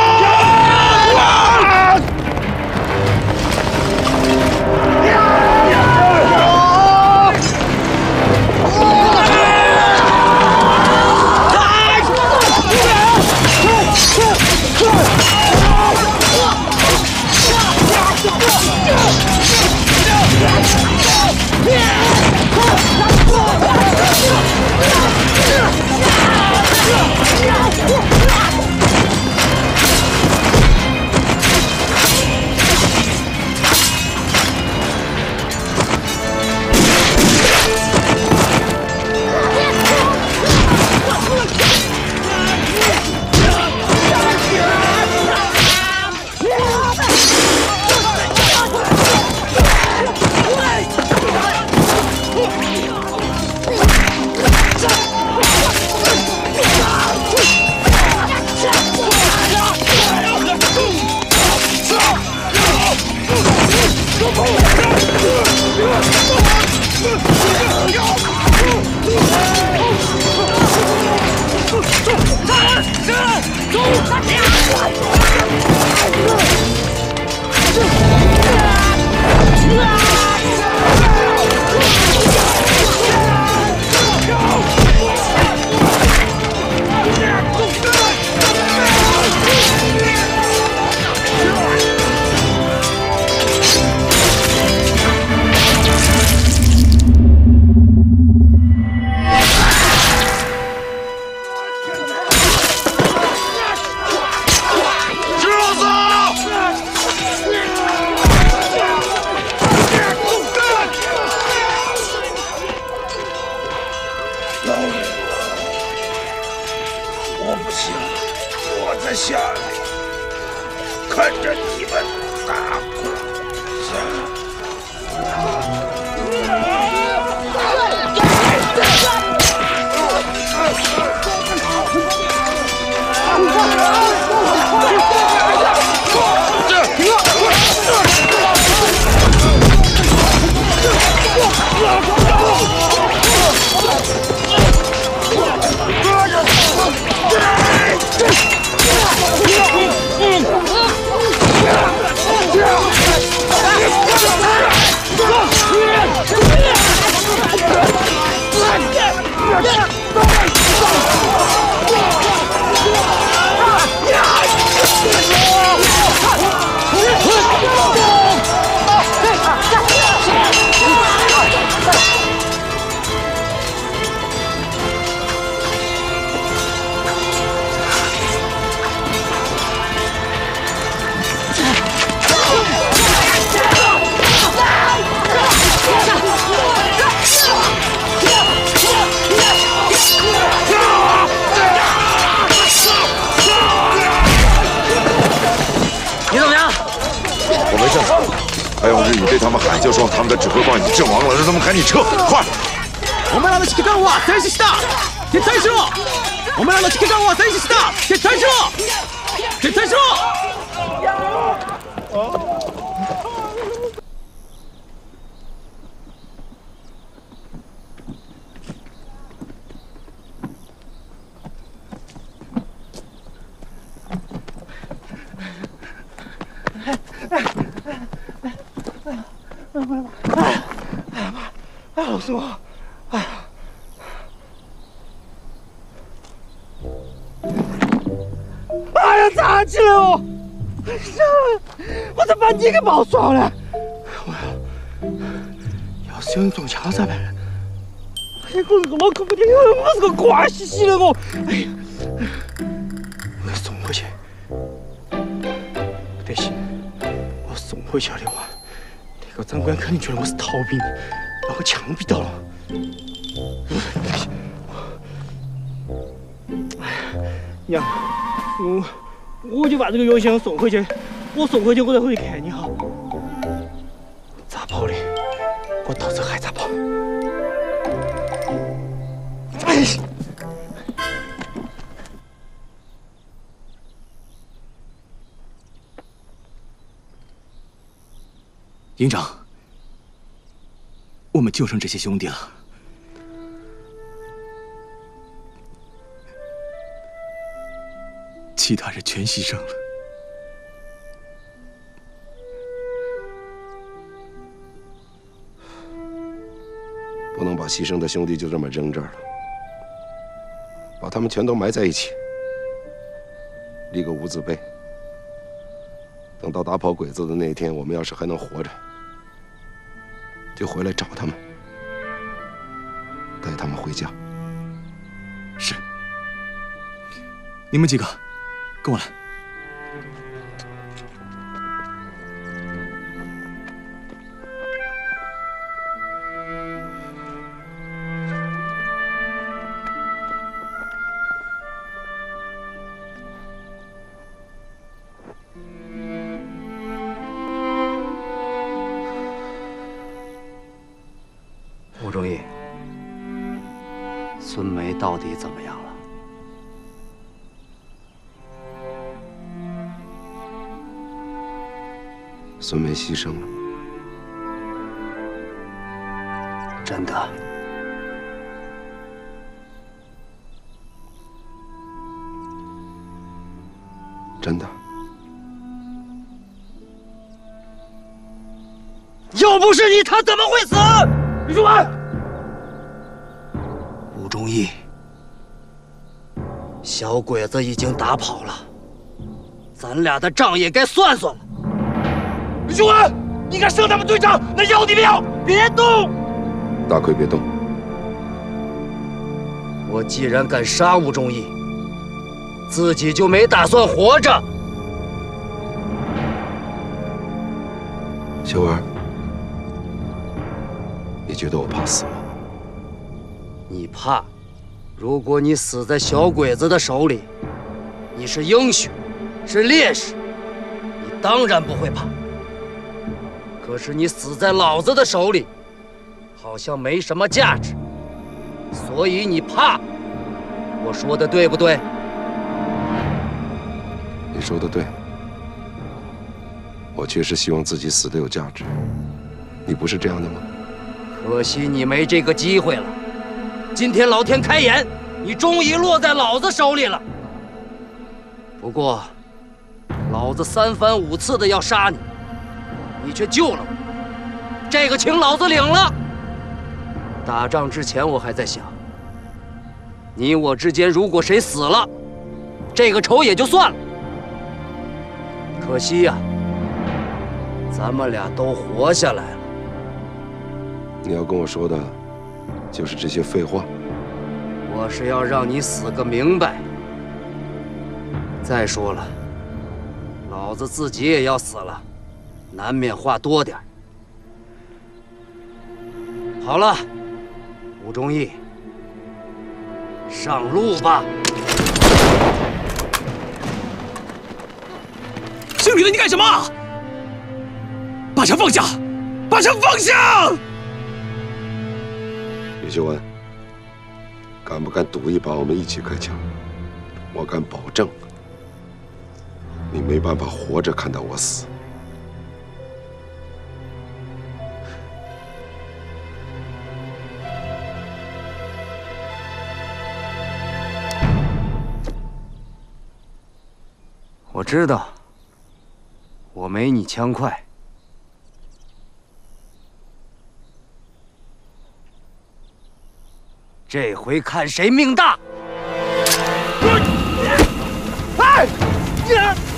[SPEAKER 6] 还用日语对他们喊，就说他们的指挥官已经阵亡了，让他们赶紧撤，快！
[SPEAKER 8] お前らの指揮官は戦死した。撤退しろ。お前らの指揮官は戦死した。撤退しろ。撤退しろ。
[SPEAKER 13] 哎呀妈！哎，老孙，哎呀，
[SPEAKER 5] 抓起来哦！哎呀，我都把你给冒爽了！我要，要是有人中枪咋办？哎呀，我这个脑壳不顶，我是个瓜兮兮的我！哎呀，我要送回去。不得行，我送回去的话，那个长官肯定觉得我是逃兵，把我枪毙掉了。哎呀，娘，我我就把这个药箱送回去，我送回去我再回去看你哈。咋跑的？我到时候还咋跑？哎。 营长，我们就剩这些兄弟了。其他人全牺牲了。
[SPEAKER 6] 不能把牺牲的兄弟就这么扔这儿了，把他们全都埋在一起，立个无字碑。等到打跑鬼子的那一天，我们要是还能活着，就回来找他们，带他们回家。
[SPEAKER 5] 是。你们几个，跟我来。
[SPEAKER 7] 吴忠义，孙梅到底怎么样了？
[SPEAKER 6] 孙梅牺牲了。
[SPEAKER 7] 真的？
[SPEAKER 6] 真的。
[SPEAKER 7] 要不是你，他怎么会死？
[SPEAKER 5] 李书文，
[SPEAKER 7] 吴忠义，小鬼子已经打跑了，咱俩的账也该算算了。
[SPEAKER 5] 李书文，你敢升他们队长，那要你命！别动！
[SPEAKER 6] 大奎，别动！
[SPEAKER 7] 我既然敢杀吴忠义，自己就没打算活着。
[SPEAKER 6] 秀儿。你觉得我怕死吗？
[SPEAKER 7] 你怕？如果你死在小鬼子的手里，你是英雄，是烈士，你当然不会怕。可是你死在老子的手里，好像没什么价值，所以你怕。我说的对不对？
[SPEAKER 6] 你说的对，我确实希望自己死得有价值。你不是这样的吗？
[SPEAKER 7] 可惜你没这个机会了。今天老天开眼，你终于落在老子手里了。不过，老子三番五次的要杀你，你却救了我，这个情老子领了。打仗之前我还在想，你我之间如果谁死了，这个仇也就算了。可惜呀、啊，咱们俩都活下来了。
[SPEAKER 6] 你要跟我说的，就是这些废话。
[SPEAKER 7] 我是要让你死个明白。再说了，老子自己也要死了，难免话多点。好了，吴忠义，上路吧。
[SPEAKER 5] 姓李的，你干什么？把枪放下！把枪放下！
[SPEAKER 6] 李秀文，敢不敢赌一把？我们一起开枪。我敢保证，你没办法活着看到我死。
[SPEAKER 7] 我知道，我没你枪快。这回看谁命大！
[SPEAKER 5] 哎！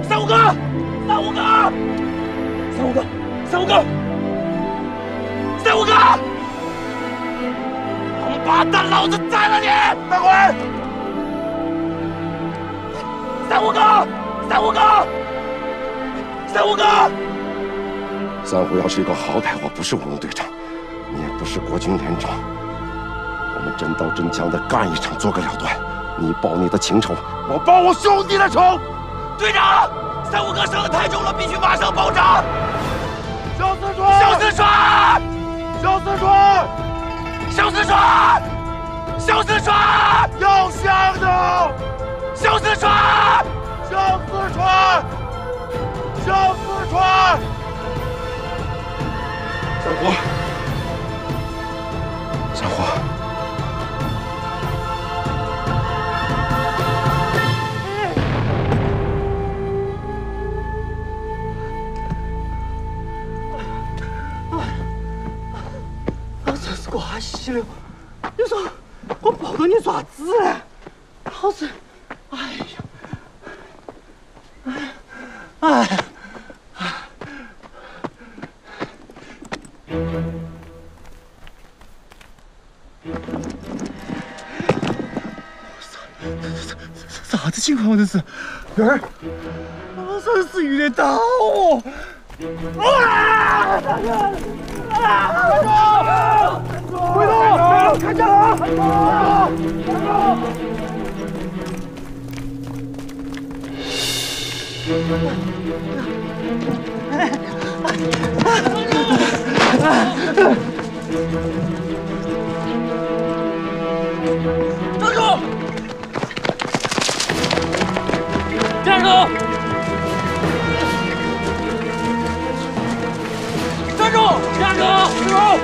[SPEAKER 2] 三五哥，三五哥，三五哥，三五哥，三五哥！王八蛋，老子宰了你！大鬼！三五哥，三五哥，三五哥！
[SPEAKER 20] 三虎要是一个好歹，我不是武龙队长，你也不是国军连长。我们真刀真枪的干一场，做个了断。你报你的情仇，我报我兄弟的仇。
[SPEAKER 2] 队长，三五哥伤得太重了，必须马上包扎。
[SPEAKER 9] 小四川，
[SPEAKER 2] 小四川，
[SPEAKER 9] 小四川，
[SPEAKER 2] 小四川，小四川，
[SPEAKER 9] 要香的，
[SPEAKER 2] 小四川，
[SPEAKER 9] 小四川，小四川。
[SPEAKER 20] 三虎，三虎。
[SPEAKER 5] 真是怪死了！你说我抱到你爪子嘞？老子，哎呀，哎哎。啥子情况？这是元儿，我真是遇得到哦！啊！啊！回头，看家了！
[SPEAKER 2] 站住！站住！站住！站住！站住！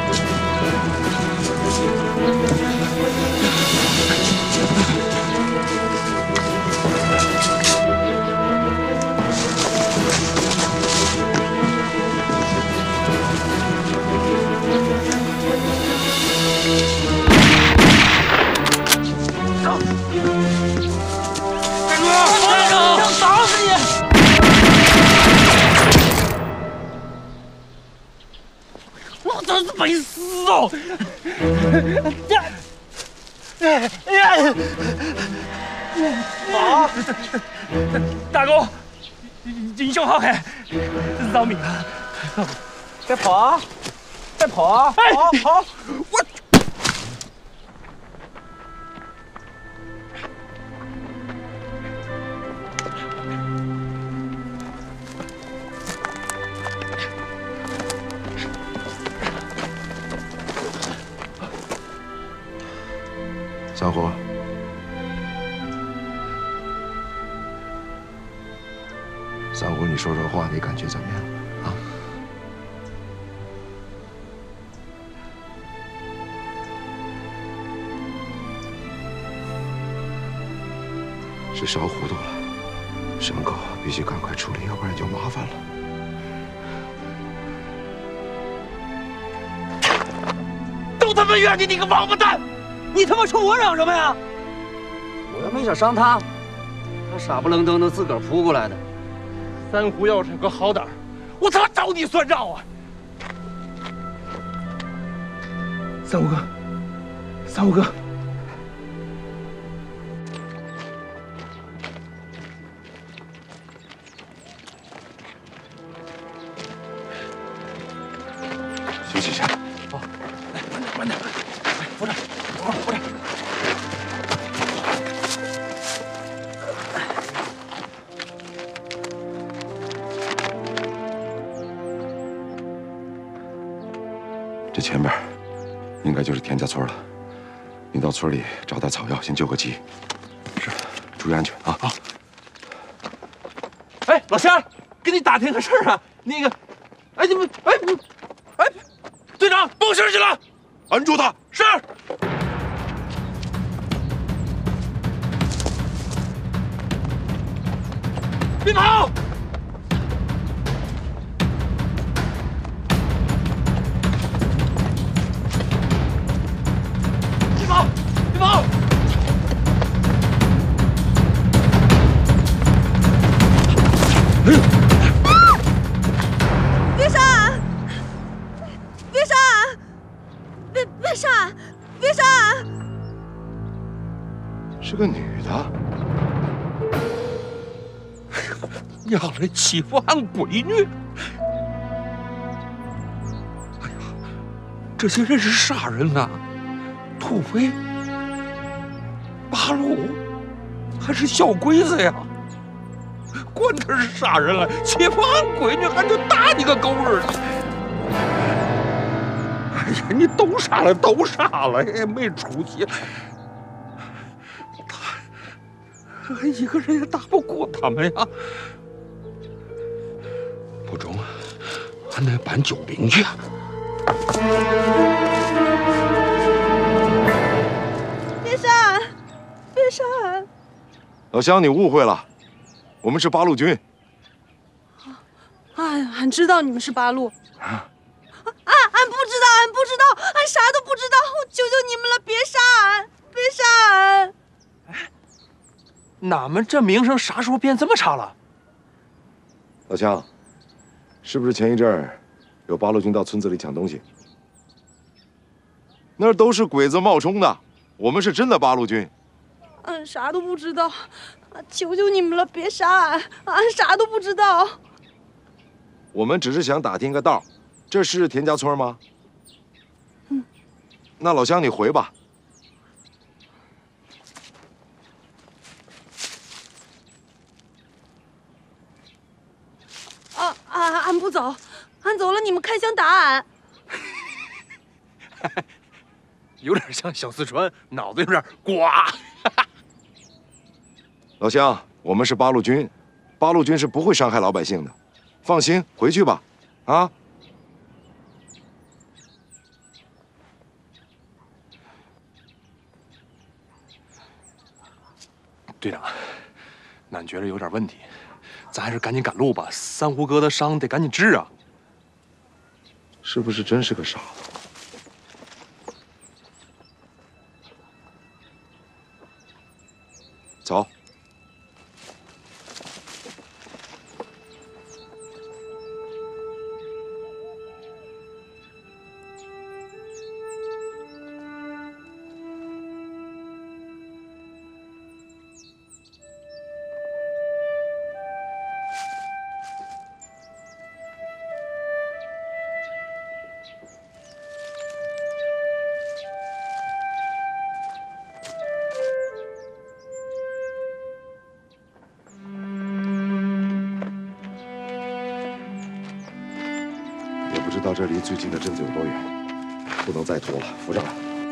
[SPEAKER 5] 真是没死哦！哎呀！啊！大哥，英雄好汉，饶命啊！
[SPEAKER 15] 别跑啊！别跑啊！
[SPEAKER 5] 哎，
[SPEAKER 15] 好，好，
[SPEAKER 5] 我。
[SPEAKER 20] 三虎，三虎，你说说话，你感觉怎么样啊？是烧糊涂了，伤口必须赶快处理，要不然就麻烦了。
[SPEAKER 2] 都他妈怨你，你个王八蛋！你他妈冲我嚷什么呀？
[SPEAKER 7] 我又没想伤他，他傻不愣登的自个儿扑过来的。
[SPEAKER 2] 三虎要是有个好歹，我他妈找你算账啊！
[SPEAKER 5] 三虎哥，三虎哥，
[SPEAKER 20] 休息一下。
[SPEAKER 2] 好，来，慢点，慢点，来，扶着，扶着，扶着。
[SPEAKER 20] 这前边应该就是田家村了。你到村里找点草药，先救个急。是，注意安全啊！好。
[SPEAKER 2] 哎，老乡，跟你打听个事儿啊。那个，哎，你们，哎，哎，队长报信去了，
[SPEAKER 20] 按住他。
[SPEAKER 2] 是。别跑！别跑！别跑！
[SPEAKER 19] 要来欺负俺闺女！哎呀，这些人是啥人啊？土匪、八路，还是小鬼子呀？管他是啥人了，欺负俺闺女，俺就打你个狗日的！哎呀，你都杀了，都杀了，也没出息。他，俺一个人也打不过他们呀。不中，俺得搬救兵去。
[SPEAKER 21] 别杀俺！别杀俺！
[SPEAKER 6] 老乡，你误会了，我们是八路军。
[SPEAKER 21] 俺俺知道你们是八路。啊！俺俺不知道，俺不知道，俺啥都不知道！我求求你们了，别杀俺！别杀俺！
[SPEAKER 16] 俺们这名声啥时候变这么差了？
[SPEAKER 6] 老乡，是不是前一阵儿有八路军到村子里抢东西？那儿都是鬼子冒充的，我们是真的八路军。
[SPEAKER 21] 俺啥都不知道，求求你们了，别杀俺！俺啥都不知道。
[SPEAKER 6] 我们只是想打听个道，这是田家村吗？
[SPEAKER 21] 嗯。
[SPEAKER 6] 那老乡，你回吧。
[SPEAKER 21] 啊啊！俺不走，俺走了，你们开枪打俺。
[SPEAKER 16] 有点像小四川，脑子有点瓜。
[SPEAKER 6] 老乡，我们是八路军，八路军是不会伤害老百姓的，放心，回去吧，啊。
[SPEAKER 12] 队长，俺觉着有点问题，咱还是赶紧赶路吧。三胡哥的伤得赶紧治啊！
[SPEAKER 6] 是不是真是个傻子？走。不知道这离最近的镇子有多远，不能再拖了，扶上来。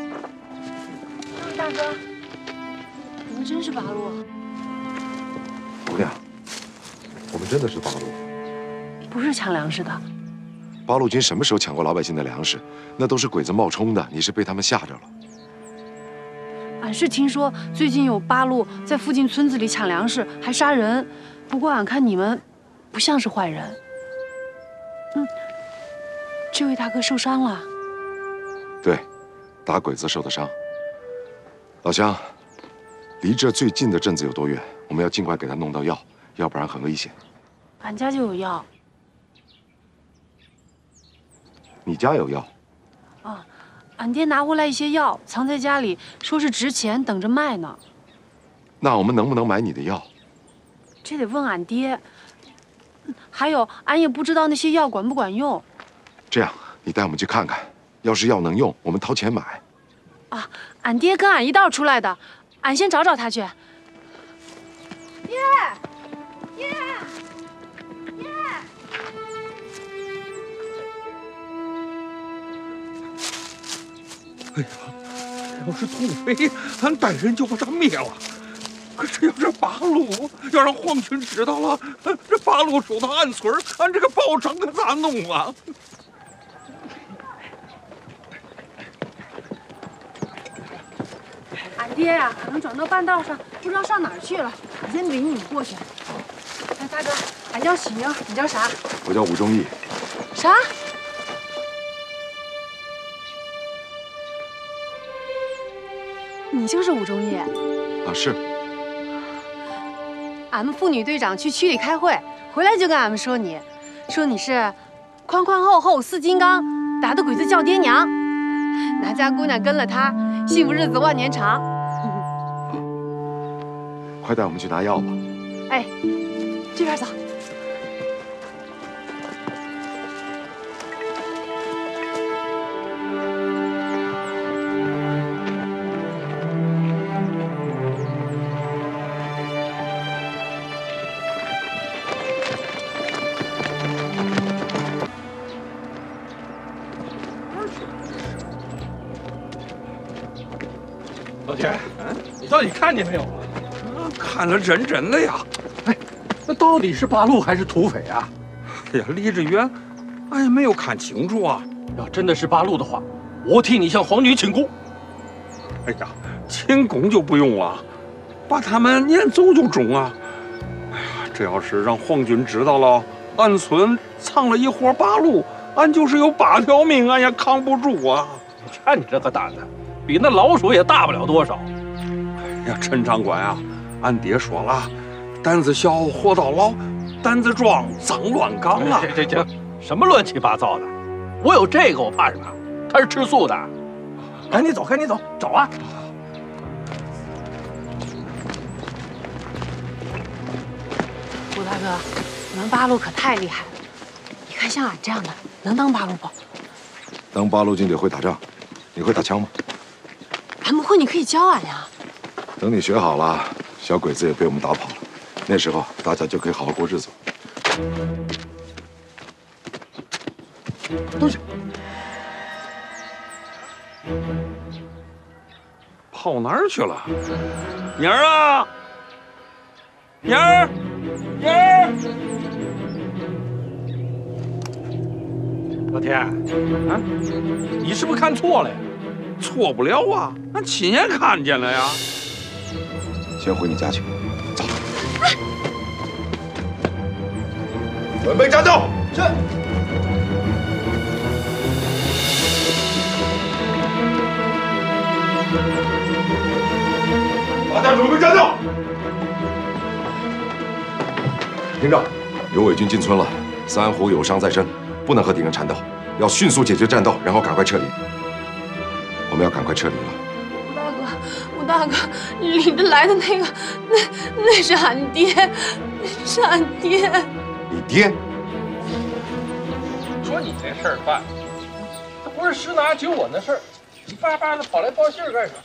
[SPEAKER 21] 大哥，你们真是八路？
[SPEAKER 6] 姑娘，我们真的是八路。
[SPEAKER 21] 不是抢粮食的。
[SPEAKER 6] 八路军什么时候抢过老百姓的粮食？那都是鬼子冒充的，你是被他们吓着了。
[SPEAKER 21] 俺是听说最近有八路在附近村子里抢粮食，还杀人。不过俺看你们不像是坏人。嗯。这位大哥受伤了。
[SPEAKER 6] 对，打鬼子受的伤。老乡，离这最近的镇子有多远？我们要尽快给他弄到药，要不然很危险。
[SPEAKER 21] 俺家就有药。
[SPEAKER 6] 你家有药？
[SPEAKER 21] 啊，俺爹拿回来一些药，藏在家里，说是值钱，等着卖呢。
[SPEAKER 6] 那我们能不能买你的药？
[SPEAKER 21] 这得问俺爹。还有，俺也不知道那些药管不管用。
[SPEAKER 6] 这样，你带我们去看看，要是药能用，我们掏钱买。
[SPEAKER 21] 啊，俺爹跟俺一道出来的，俺先找找他去。爹，爹，爹！
[SPEAKER 19] 哎呀，要是土匪，俺带人就把他灭了。可是要是八路，要让皇军知道了，这八路收到俺村，俺这个保障可咋弄啊？
[SPEAKER 21] 俺爹呀、啊，可能转到半道上，不知道上哪儿去了。俺先领你们过去。哎，大哥，俺叫许明，你叫啥？
[SPEAKER 6] 我叫武忠义。
[SPEAKER 21] 啥？你就是武忠义？
[SPEAKER 6] 啊，是。
[SPEAKER 21] 俺们妇女队长去区里开会，回来就跟俺们说你，说你是宽宽厚厚似金刚，打的鬼子叫爹娘。哪家姑娘跟了他，幸福日子万年长。
[SPEAKER 6] 快带我们去拿药吧。
[SPEAKER 21] 哎， 这边走。
[SPEAKER 12] 老田，你到底看见没有啊？
[SPEAKER 3] 看得真真的呀！
[SPEAKER 12] 哎，那到底是八路还是土匪啊？
[SPEAKER 3] 哎呀，离这远，俺也没有看清楚啊。
[SPEAKER 12] 要真的是八路的话，我替你向皇军请功。
[SPEAKER 3] 哎呀，请功就不用了，把他们撵走就中啊！哎呀，这要是让皇军知道了，俺村藏了一伙八路，俺就是有八条命，俺也扛不住啊！
[SPEAKER 12] 你看你这个胆子，比那老鼠也大不了多少。
[SPEAKER 3] 哎呀，陈长官啊，俺爹说了，胆子小活到老，胆子壮脏乱岗啊！
[SPEAKER 12] 这这这什么乱七八糟的？我有这个我怕什么？他是吃素的。赶紧走，赶紧走，走啊！
[SPEAKER 21] 吴大哥，你们八路可太厉害了！你看像俺这样的，能当八路不？
[SPEAKER 6] 当八路军得会打仗，你会打枪吗？
[SPEAKER 21] 俺不会，你可以教俺呀。
[SPEAKER 6] 等你学好了，小鬼子也被我们打跑了，那时候大家就可以好好过日子。
[SPEAKER 3] 东西。跑哪儿去了？妮儿啊，妮儿，妮儿。
[SPEAKER 12] 老田，啊，你是不是看错了呀？
[SPEAKER 3] 错不了啊，俺亲眼看见了呀。
[SPEAKER 6] 先回你家去，走。
[SPEAKER 20] 准备战斗！
[SPEAKER 13] 是。
[SPEAKER 20] 大家准备战斗！营长，有伪军进村了，三虎有伤在身，不能和敌人缠斗，要迅速解决战斗，然后赶快撤离。我们要赶快撤离了。
[SPEAKER 21] 吴大哥，吴大哥，领着来的那个，那那是俺爹，那是俺爹。
[SPEAKER 20] 你爹？
[SPEAKER 12] 说你这事儿办，这不是十拿九稳的事儿，你巴巴的跑来报信儿干啥？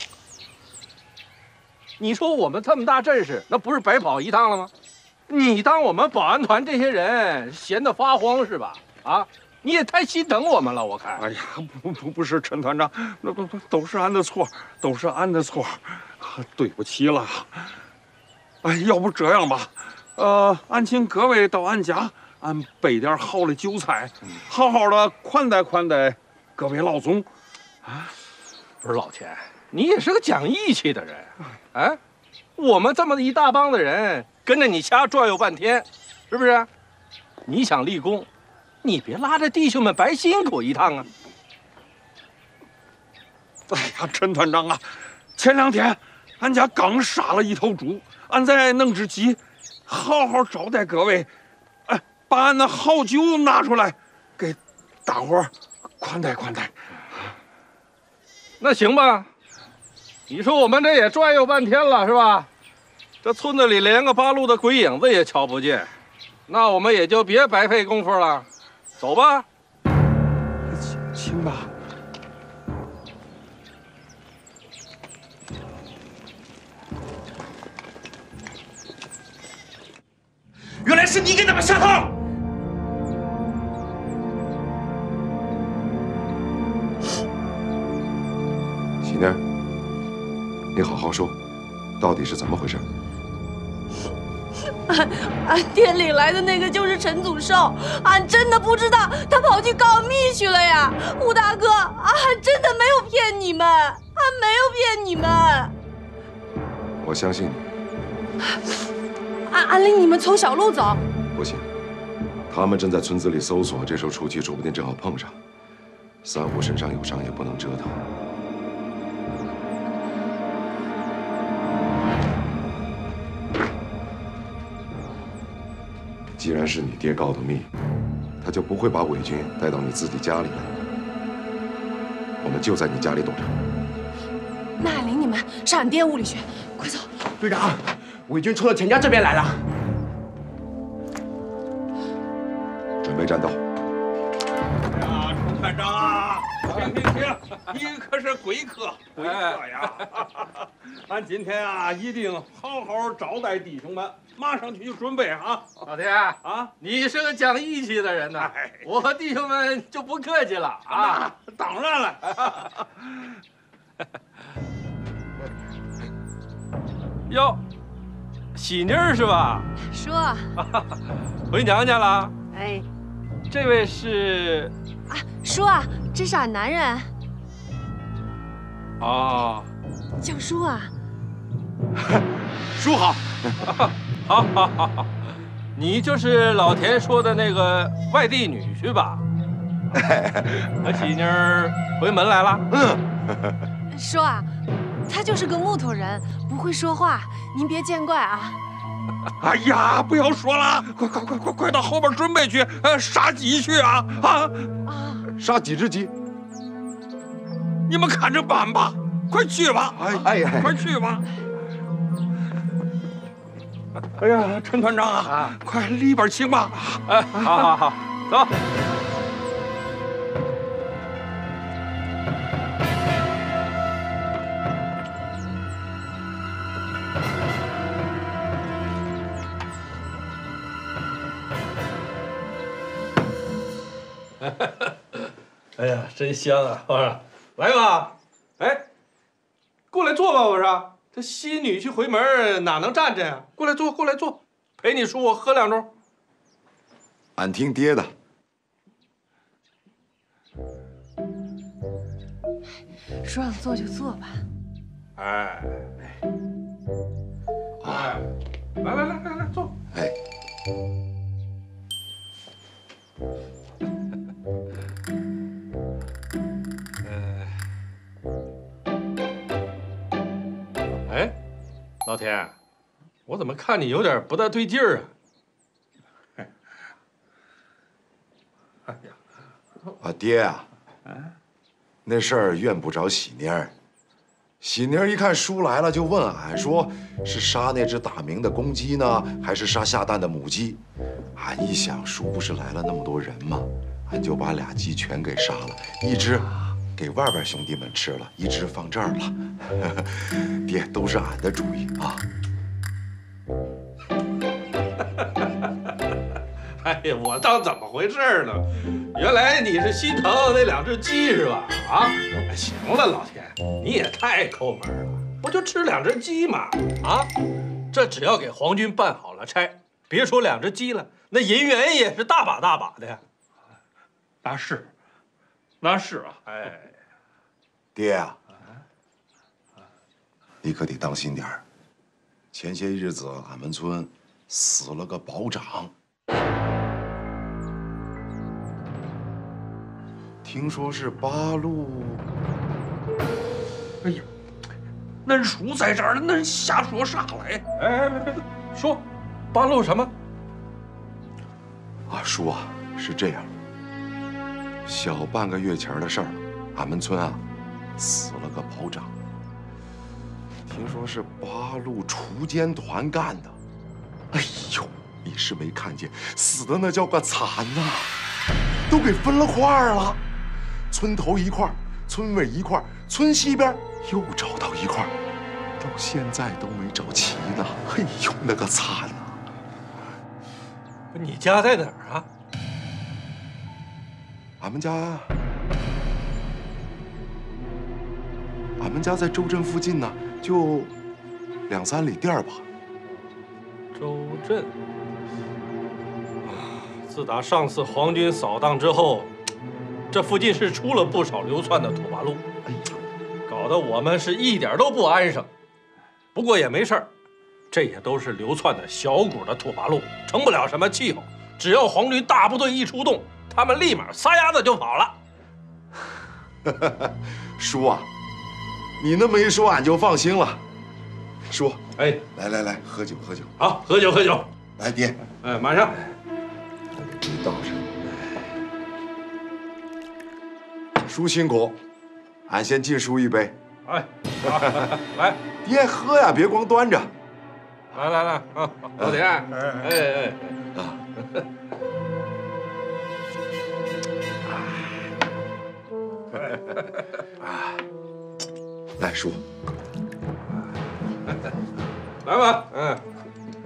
[SPEAKER 12] 你说我们这么大阵势，那不是白跑一趟了吗？你当我们保安团这些人闲得发慌是吧？啊，你也太心疼我们了，我看。
[SPEAKER 3] 哎呀，不不不是陈团长，那不不都是俺的错，都是俺的错，对不起了。哎，要不这样吧，呃，俺请各位到俺家，俺备点好的酒菜，好好的款待款待各位老总。
[SPEAKER 12] 啊，不是老田，你也是个讲义气的人，啊，我们这么一大帮的人跟着你瞎转悠半天，是不是？你想立功，你别拉着弟兄们白辛苦一趟啊！
[SPEAKER 3] 哎呀，陈团长啊，前两天俺家刚杀了一头猪，俺再弄只鸡，好好招待各位。哎，把俺的好酒拿出来，给大伙儿款待款待。
[SPEAKER 12] 那行吧，你说我们这也转悠半天了，是吧？这村子里连个八路的鬼影子也瞧不见，那我们也就别白费功夫了，走吧。
[SPEAKER 3] 行吧。
[SPEAKER 13] 原来是你给他们下套！
[SPEAKER 20] 喜妮儿，你好好说，到底是怎么回事？
[SPEAKER 21] 俺俺爹领来的那个就是陈祖寿，俺真的不知道他跑去告密去了呀！吴大哥，俺真的没有骗你们，俺没有骗你们。
[SPEAKER 20] 我相信你。
[SPEAKER 21] 俺俺领你们从小路走。
[SPEAKER 20] 不行，他们正在村子里搜索，这时候出去说不定正好碰上。三虎身上有伤，也不能折腾。既然是你爹告的密，他就不会把伪军带到你自己家里来。我们就在你家里等着。
[SPEAKER 21] 那俺领你们上俺爹屋里去，快走！
[SPEAKER 13] 队长，伪军冲到钱家这边来了。
[SPEAKER 6] 备战斗。
[SPEAKER 3] 呀，陈团长啊，停停停！你可是贵客，贵客呀！俺今天啊，一定好好招待弟兄们，马上去准备啊！
[SPEAKER 12] 老田啊，你是个讲义气的人呐，我和弟兄们就不客气了啊！
[SPEAKER 3] 当然了。
[SPEAKER 12] 哟，喜妮儿是吧？
[SPEAKER 21] 叔，
[SPEAKER 12] 回娘家了？
[SPEAKER 21] 哎，
[SPEAKER 12] 这位是
[SPEAKER 21] 啊，叔啊，这是俺男人，
[SPEAKER 12] 哦，
[SPEAKER 21] 叫叔啊。
[SPEAKER 12] 叔好，好，好，好，好，你就是老田说的那个外地女婿吧？和喜妮儿回门来了？
[SPEAKER 21] 嗯。叔啊，他就是个木头人，不会说话，您别见怪啊。
[SPEAKER 3] 哎呀，不要说了，快快快快快到后边准备去，呃，杀鸡去啊啊！
[SPEAKER 21] 啊，
[SPEAKER 6] 杀几只鸡？
[SPEAKER 3] 你们看着办吧，快去吧！
[SPEAKER 6] 哎哎呀，
[SPEAKER 3] 快去吧！哎呀，陈团长啊，快里边请吧！
[SPEAKER 12] 哎，好好好，走。哎呀，真香啊！我说，来吧，哎，过来坐吧。我说，这新女婿回门哪能站着呀？过来坐，过来坐，陪你叔我喝两盅。
[SPEAKER 6] 俺听爹的。
[SPEAKER 21] 叔让坐就坐吧。
[SPEAKER 12] 哎，哎，来来来来来坐。
[SPEAKER 6] 哎。
[SPEAKER 12] 哎，老田，我怎么看你有点不大对劲儿啊？
[SPEAKER 6] 哎呀，啊爹啊，那事儿怨不着喜妮儿。喜妮儿一看叔来了，就问俺说：“是杀那只打鸣的公鸡呢，还是杀下蛋的母鸡？”俺一想，叔不是来了那么多人吗？俺就把俩鸡全给杀了，一只给外边兄弟们吃了，一只放这儿了。爹，都是俺的主意啊！
[SPEAKER 12] 哎呀，我当怎么回事呢？原来你是心疼那两只鸡是吧？啊，行了，老田，你也太抠门了，不就吃两只鸡吗？啊，这只要给皇军办好了差，别说两只鸡了，那银元也是大把大把的呀。
[SPEAKER 3] 那是，那是啊。
[SPEAKER 12] 哎，
[SPEAKER 6] 爹啊，你可得当心点儿。前些日子俺们村死了个保长。听说是八路。
[SPEAKER 3] 哎呀，恁叔在这儿，恁瞎说啥嘞？
[SPEAKER 12] 哎，别别别，说，八路什么？
[SPEAKER 6] 啊，叔啊，是这样，小半个月前的事儿了。俺们村啊，死了个保长，听说是八路锄奸团干的。哎呦，你是没看见，死的那叫个惨呐，都给分了块儿了。村头一块，村尾一块，村西边又找到一块，到现在都没找齐呢。哎呦，那个惨呐！
[SPEAKER 12] 你家在哪儿啊？
[SPEAKER 6] 俺们家，俺们家在周镇附近呢，就两三里地儿吧。
[SPEAKER 12] 周镇。自打上次皇军扫荡之后，这附近是出了不少流窜的土八路，哎呦，搞得我们是一点都不安生。不过也没事儿，这也都是流窜的小股的土八路，成不了什么气候。只要皇军大部队一出动，他们立马撒丫子就跑了。
[SPEAKER 6] 叔啊，你那么一说，俺就放心了。叔，
[SPEAKER 12] 哎，
[SPEAKER 6] 来来来，喝酒喝酒。
[SPEAKER 12] 好，喝酒喝酒。
[SPEAKER 6] 来，爹，
[SPEAKER 12] 哎，马上。
[SPEAKER 6] 你倒上。叔辛苦，俺先敬叔一杯。
[SPEAKER 12] 哎，来，
[SPEAKER 6] 爹喝呀，别光端着。
[SPEAKER 12] 来来来，啊，老田，哎哎哎，啊，
[SPEAKER 6] 啊，来叔，
[SPEAKER 12] 来吧，嗯，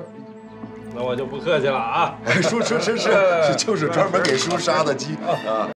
[SPEAKER 12] 那我就不客气了啊。
[SPEAKER 6] 叔吃吃吃，就是专门给叔杀的鸡啊。